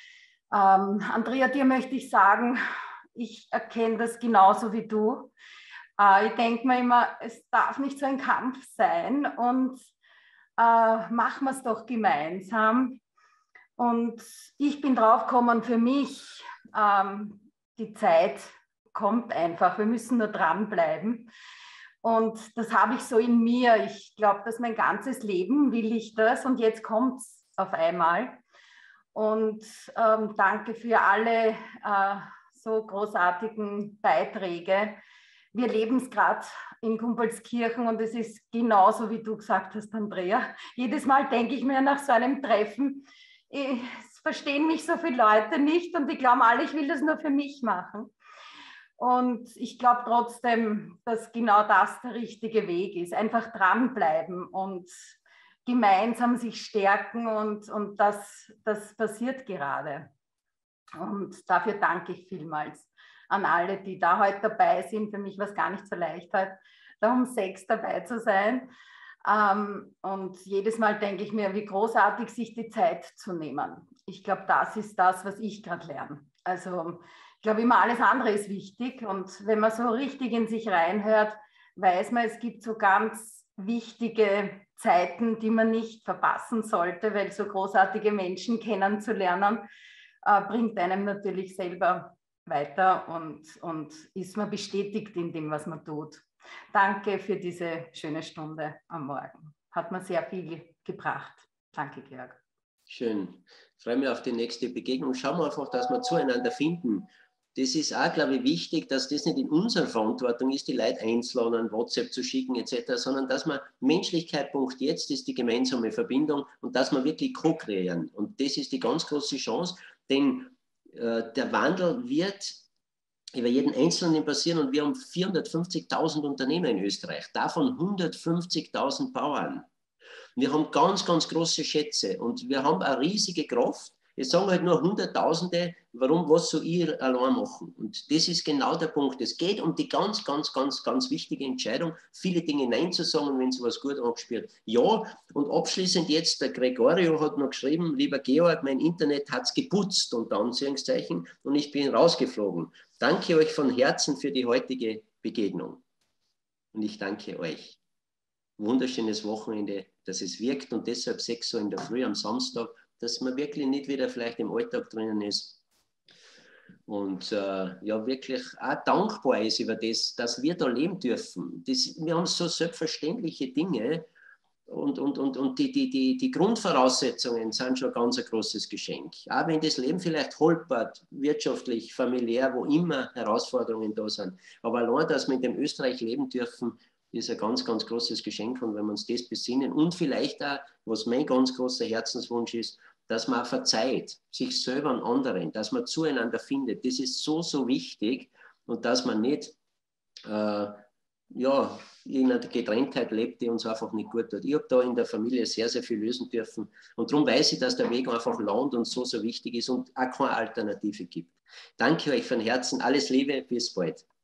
Speaker 14: Andrea, dir möchte ich sagen, ich erkenne das genauso wie du. Ich denke mir immer, es darf nicht so ein Kampf sein, und machen wir es doch gemeinsam. Und ich bin drauf gekommen, für mich, die Zeit kommt einfach. Wir müssen nur dranbleiben. Und das habe ich so in mir. Ich glaube, dass mein ganzes Leben will ich das, und jetzt kommt es auf einmal. Und danke für alle so großartigen Beiträge. Wir leben es gerade in Kumpelskirchen, und es ist genauso, wie du gesagt hast, Andrea. Jedes Mal denke ich mir nach so einem Treffen, es verstehen mich so viele Leute nicht, und die glauben alle, ich will das nur für mich machen. Und ich glaube trotzdem, dass genau das der richtige Weg ist. Einfach dranbleiben und gemeinsam sich stärken, und das passiert gerade. Und dafür danke ich vielmals an alle, die da heute dabei sind. Für mich war es gar nicht so leicht, heute da um 6 dabei zu sein. Und jedes Mal denke ich mir, wie großartig, sich die Zeit zu nehmen. Ich glaube, das ist das, was ich gerade lerne. Also ich glaube immer, alles andere ist wichtig. Und wenn man so richtig in sich reinhört, weiß man, es gibt so ganz wichtige Zeiten, die man nicht verpassen sollte, weil so großartige Menschen kennenzulernen, bringt einem natürlich selber weiter, und ist man bestätigt in dem, was man tut. Danke für diese schöne Stunde am Morgen. Hat mir sehr viel gebracht. Danke, Georg.
Speaker 2: Schön. Ich freue mich auf die nächste Begegnung. Schauen wir einfach, dass wir zueinander finden. Das ist auch, glaube ich, wichtig, dass das nicht in unserer Verantwortung ist, die Leute einzuladen, WhatsApp zu schicken etc., sondern dass man Menschlichkeit.jetzt ist die gemeinsame Verbindung, und dass wir wirklich co-kreieren. Und das ist die ganz große Chance, denn der Wandel wird über jeden Einzelnen passieren, und wir haben 450.000 Unternehmer in Österreich, davon 150.000 Bauern. Wir haben ganz, ganz große Schätze, und wir haben eine riesige Kraft, Es sagen halt nur Hunderttausende, warum, was soll ich allein machen? Und das ist genau der Punkt. Es geht um die ganz, ganz, ganz, ganz wichtige Entscheidung, viele Dinge Nein zu sagen, wenn sie was gut angespürt. Ja, und abschließend jetzt, der Gregorio hat noch geschrieben, lieber Georg, mein Internet hat es geputzt, unter Anführungszeichen, und ich bin rausgeflogen. Danke euch von Herzen für die heutige Begegnung. Und ich danke euch. Wunderschönes Wochenende, dass es wirkt und deshalb 6 Uhr in der Früh am Samstag, dass man wirklich nicht wieder vielleicht im Alltag drinnen ist und ja wirklich auch dankbar ist über das, dass wir da leben dürfen. Wir haben so selbstverständliche Dinge und die Grundvoraussetzungen sind schon ganz ein großes Geschenk. Auch wenn das Leben vielleicht holpert, wirtschaftlich, familiär, wo immer Herausforderungen da sind. Aber allein, dass wir in dem Österreich leben dürfen, ist ein ganz, ganz großes Geschenk. Und wenn wir uns das besinnen und vielleicht auch, was mein ganz großer Herzenswunsch ist, dass man auch verzeiht, sich selber und anderen, dass man zueinander findet, das ist so, so wichtig und dass man nicht ja, in einer Getrenntheit lebt, die uns einfach nicht gut tut. Ich habe da in der Familie sehr, sehr viel lösen dürfen und darum weiß ich, dass der Weg einfach lang und so, so wichtig ist und auch keine Alternative gibt. Danke euch von Herzen, alles Liebe, bis bald.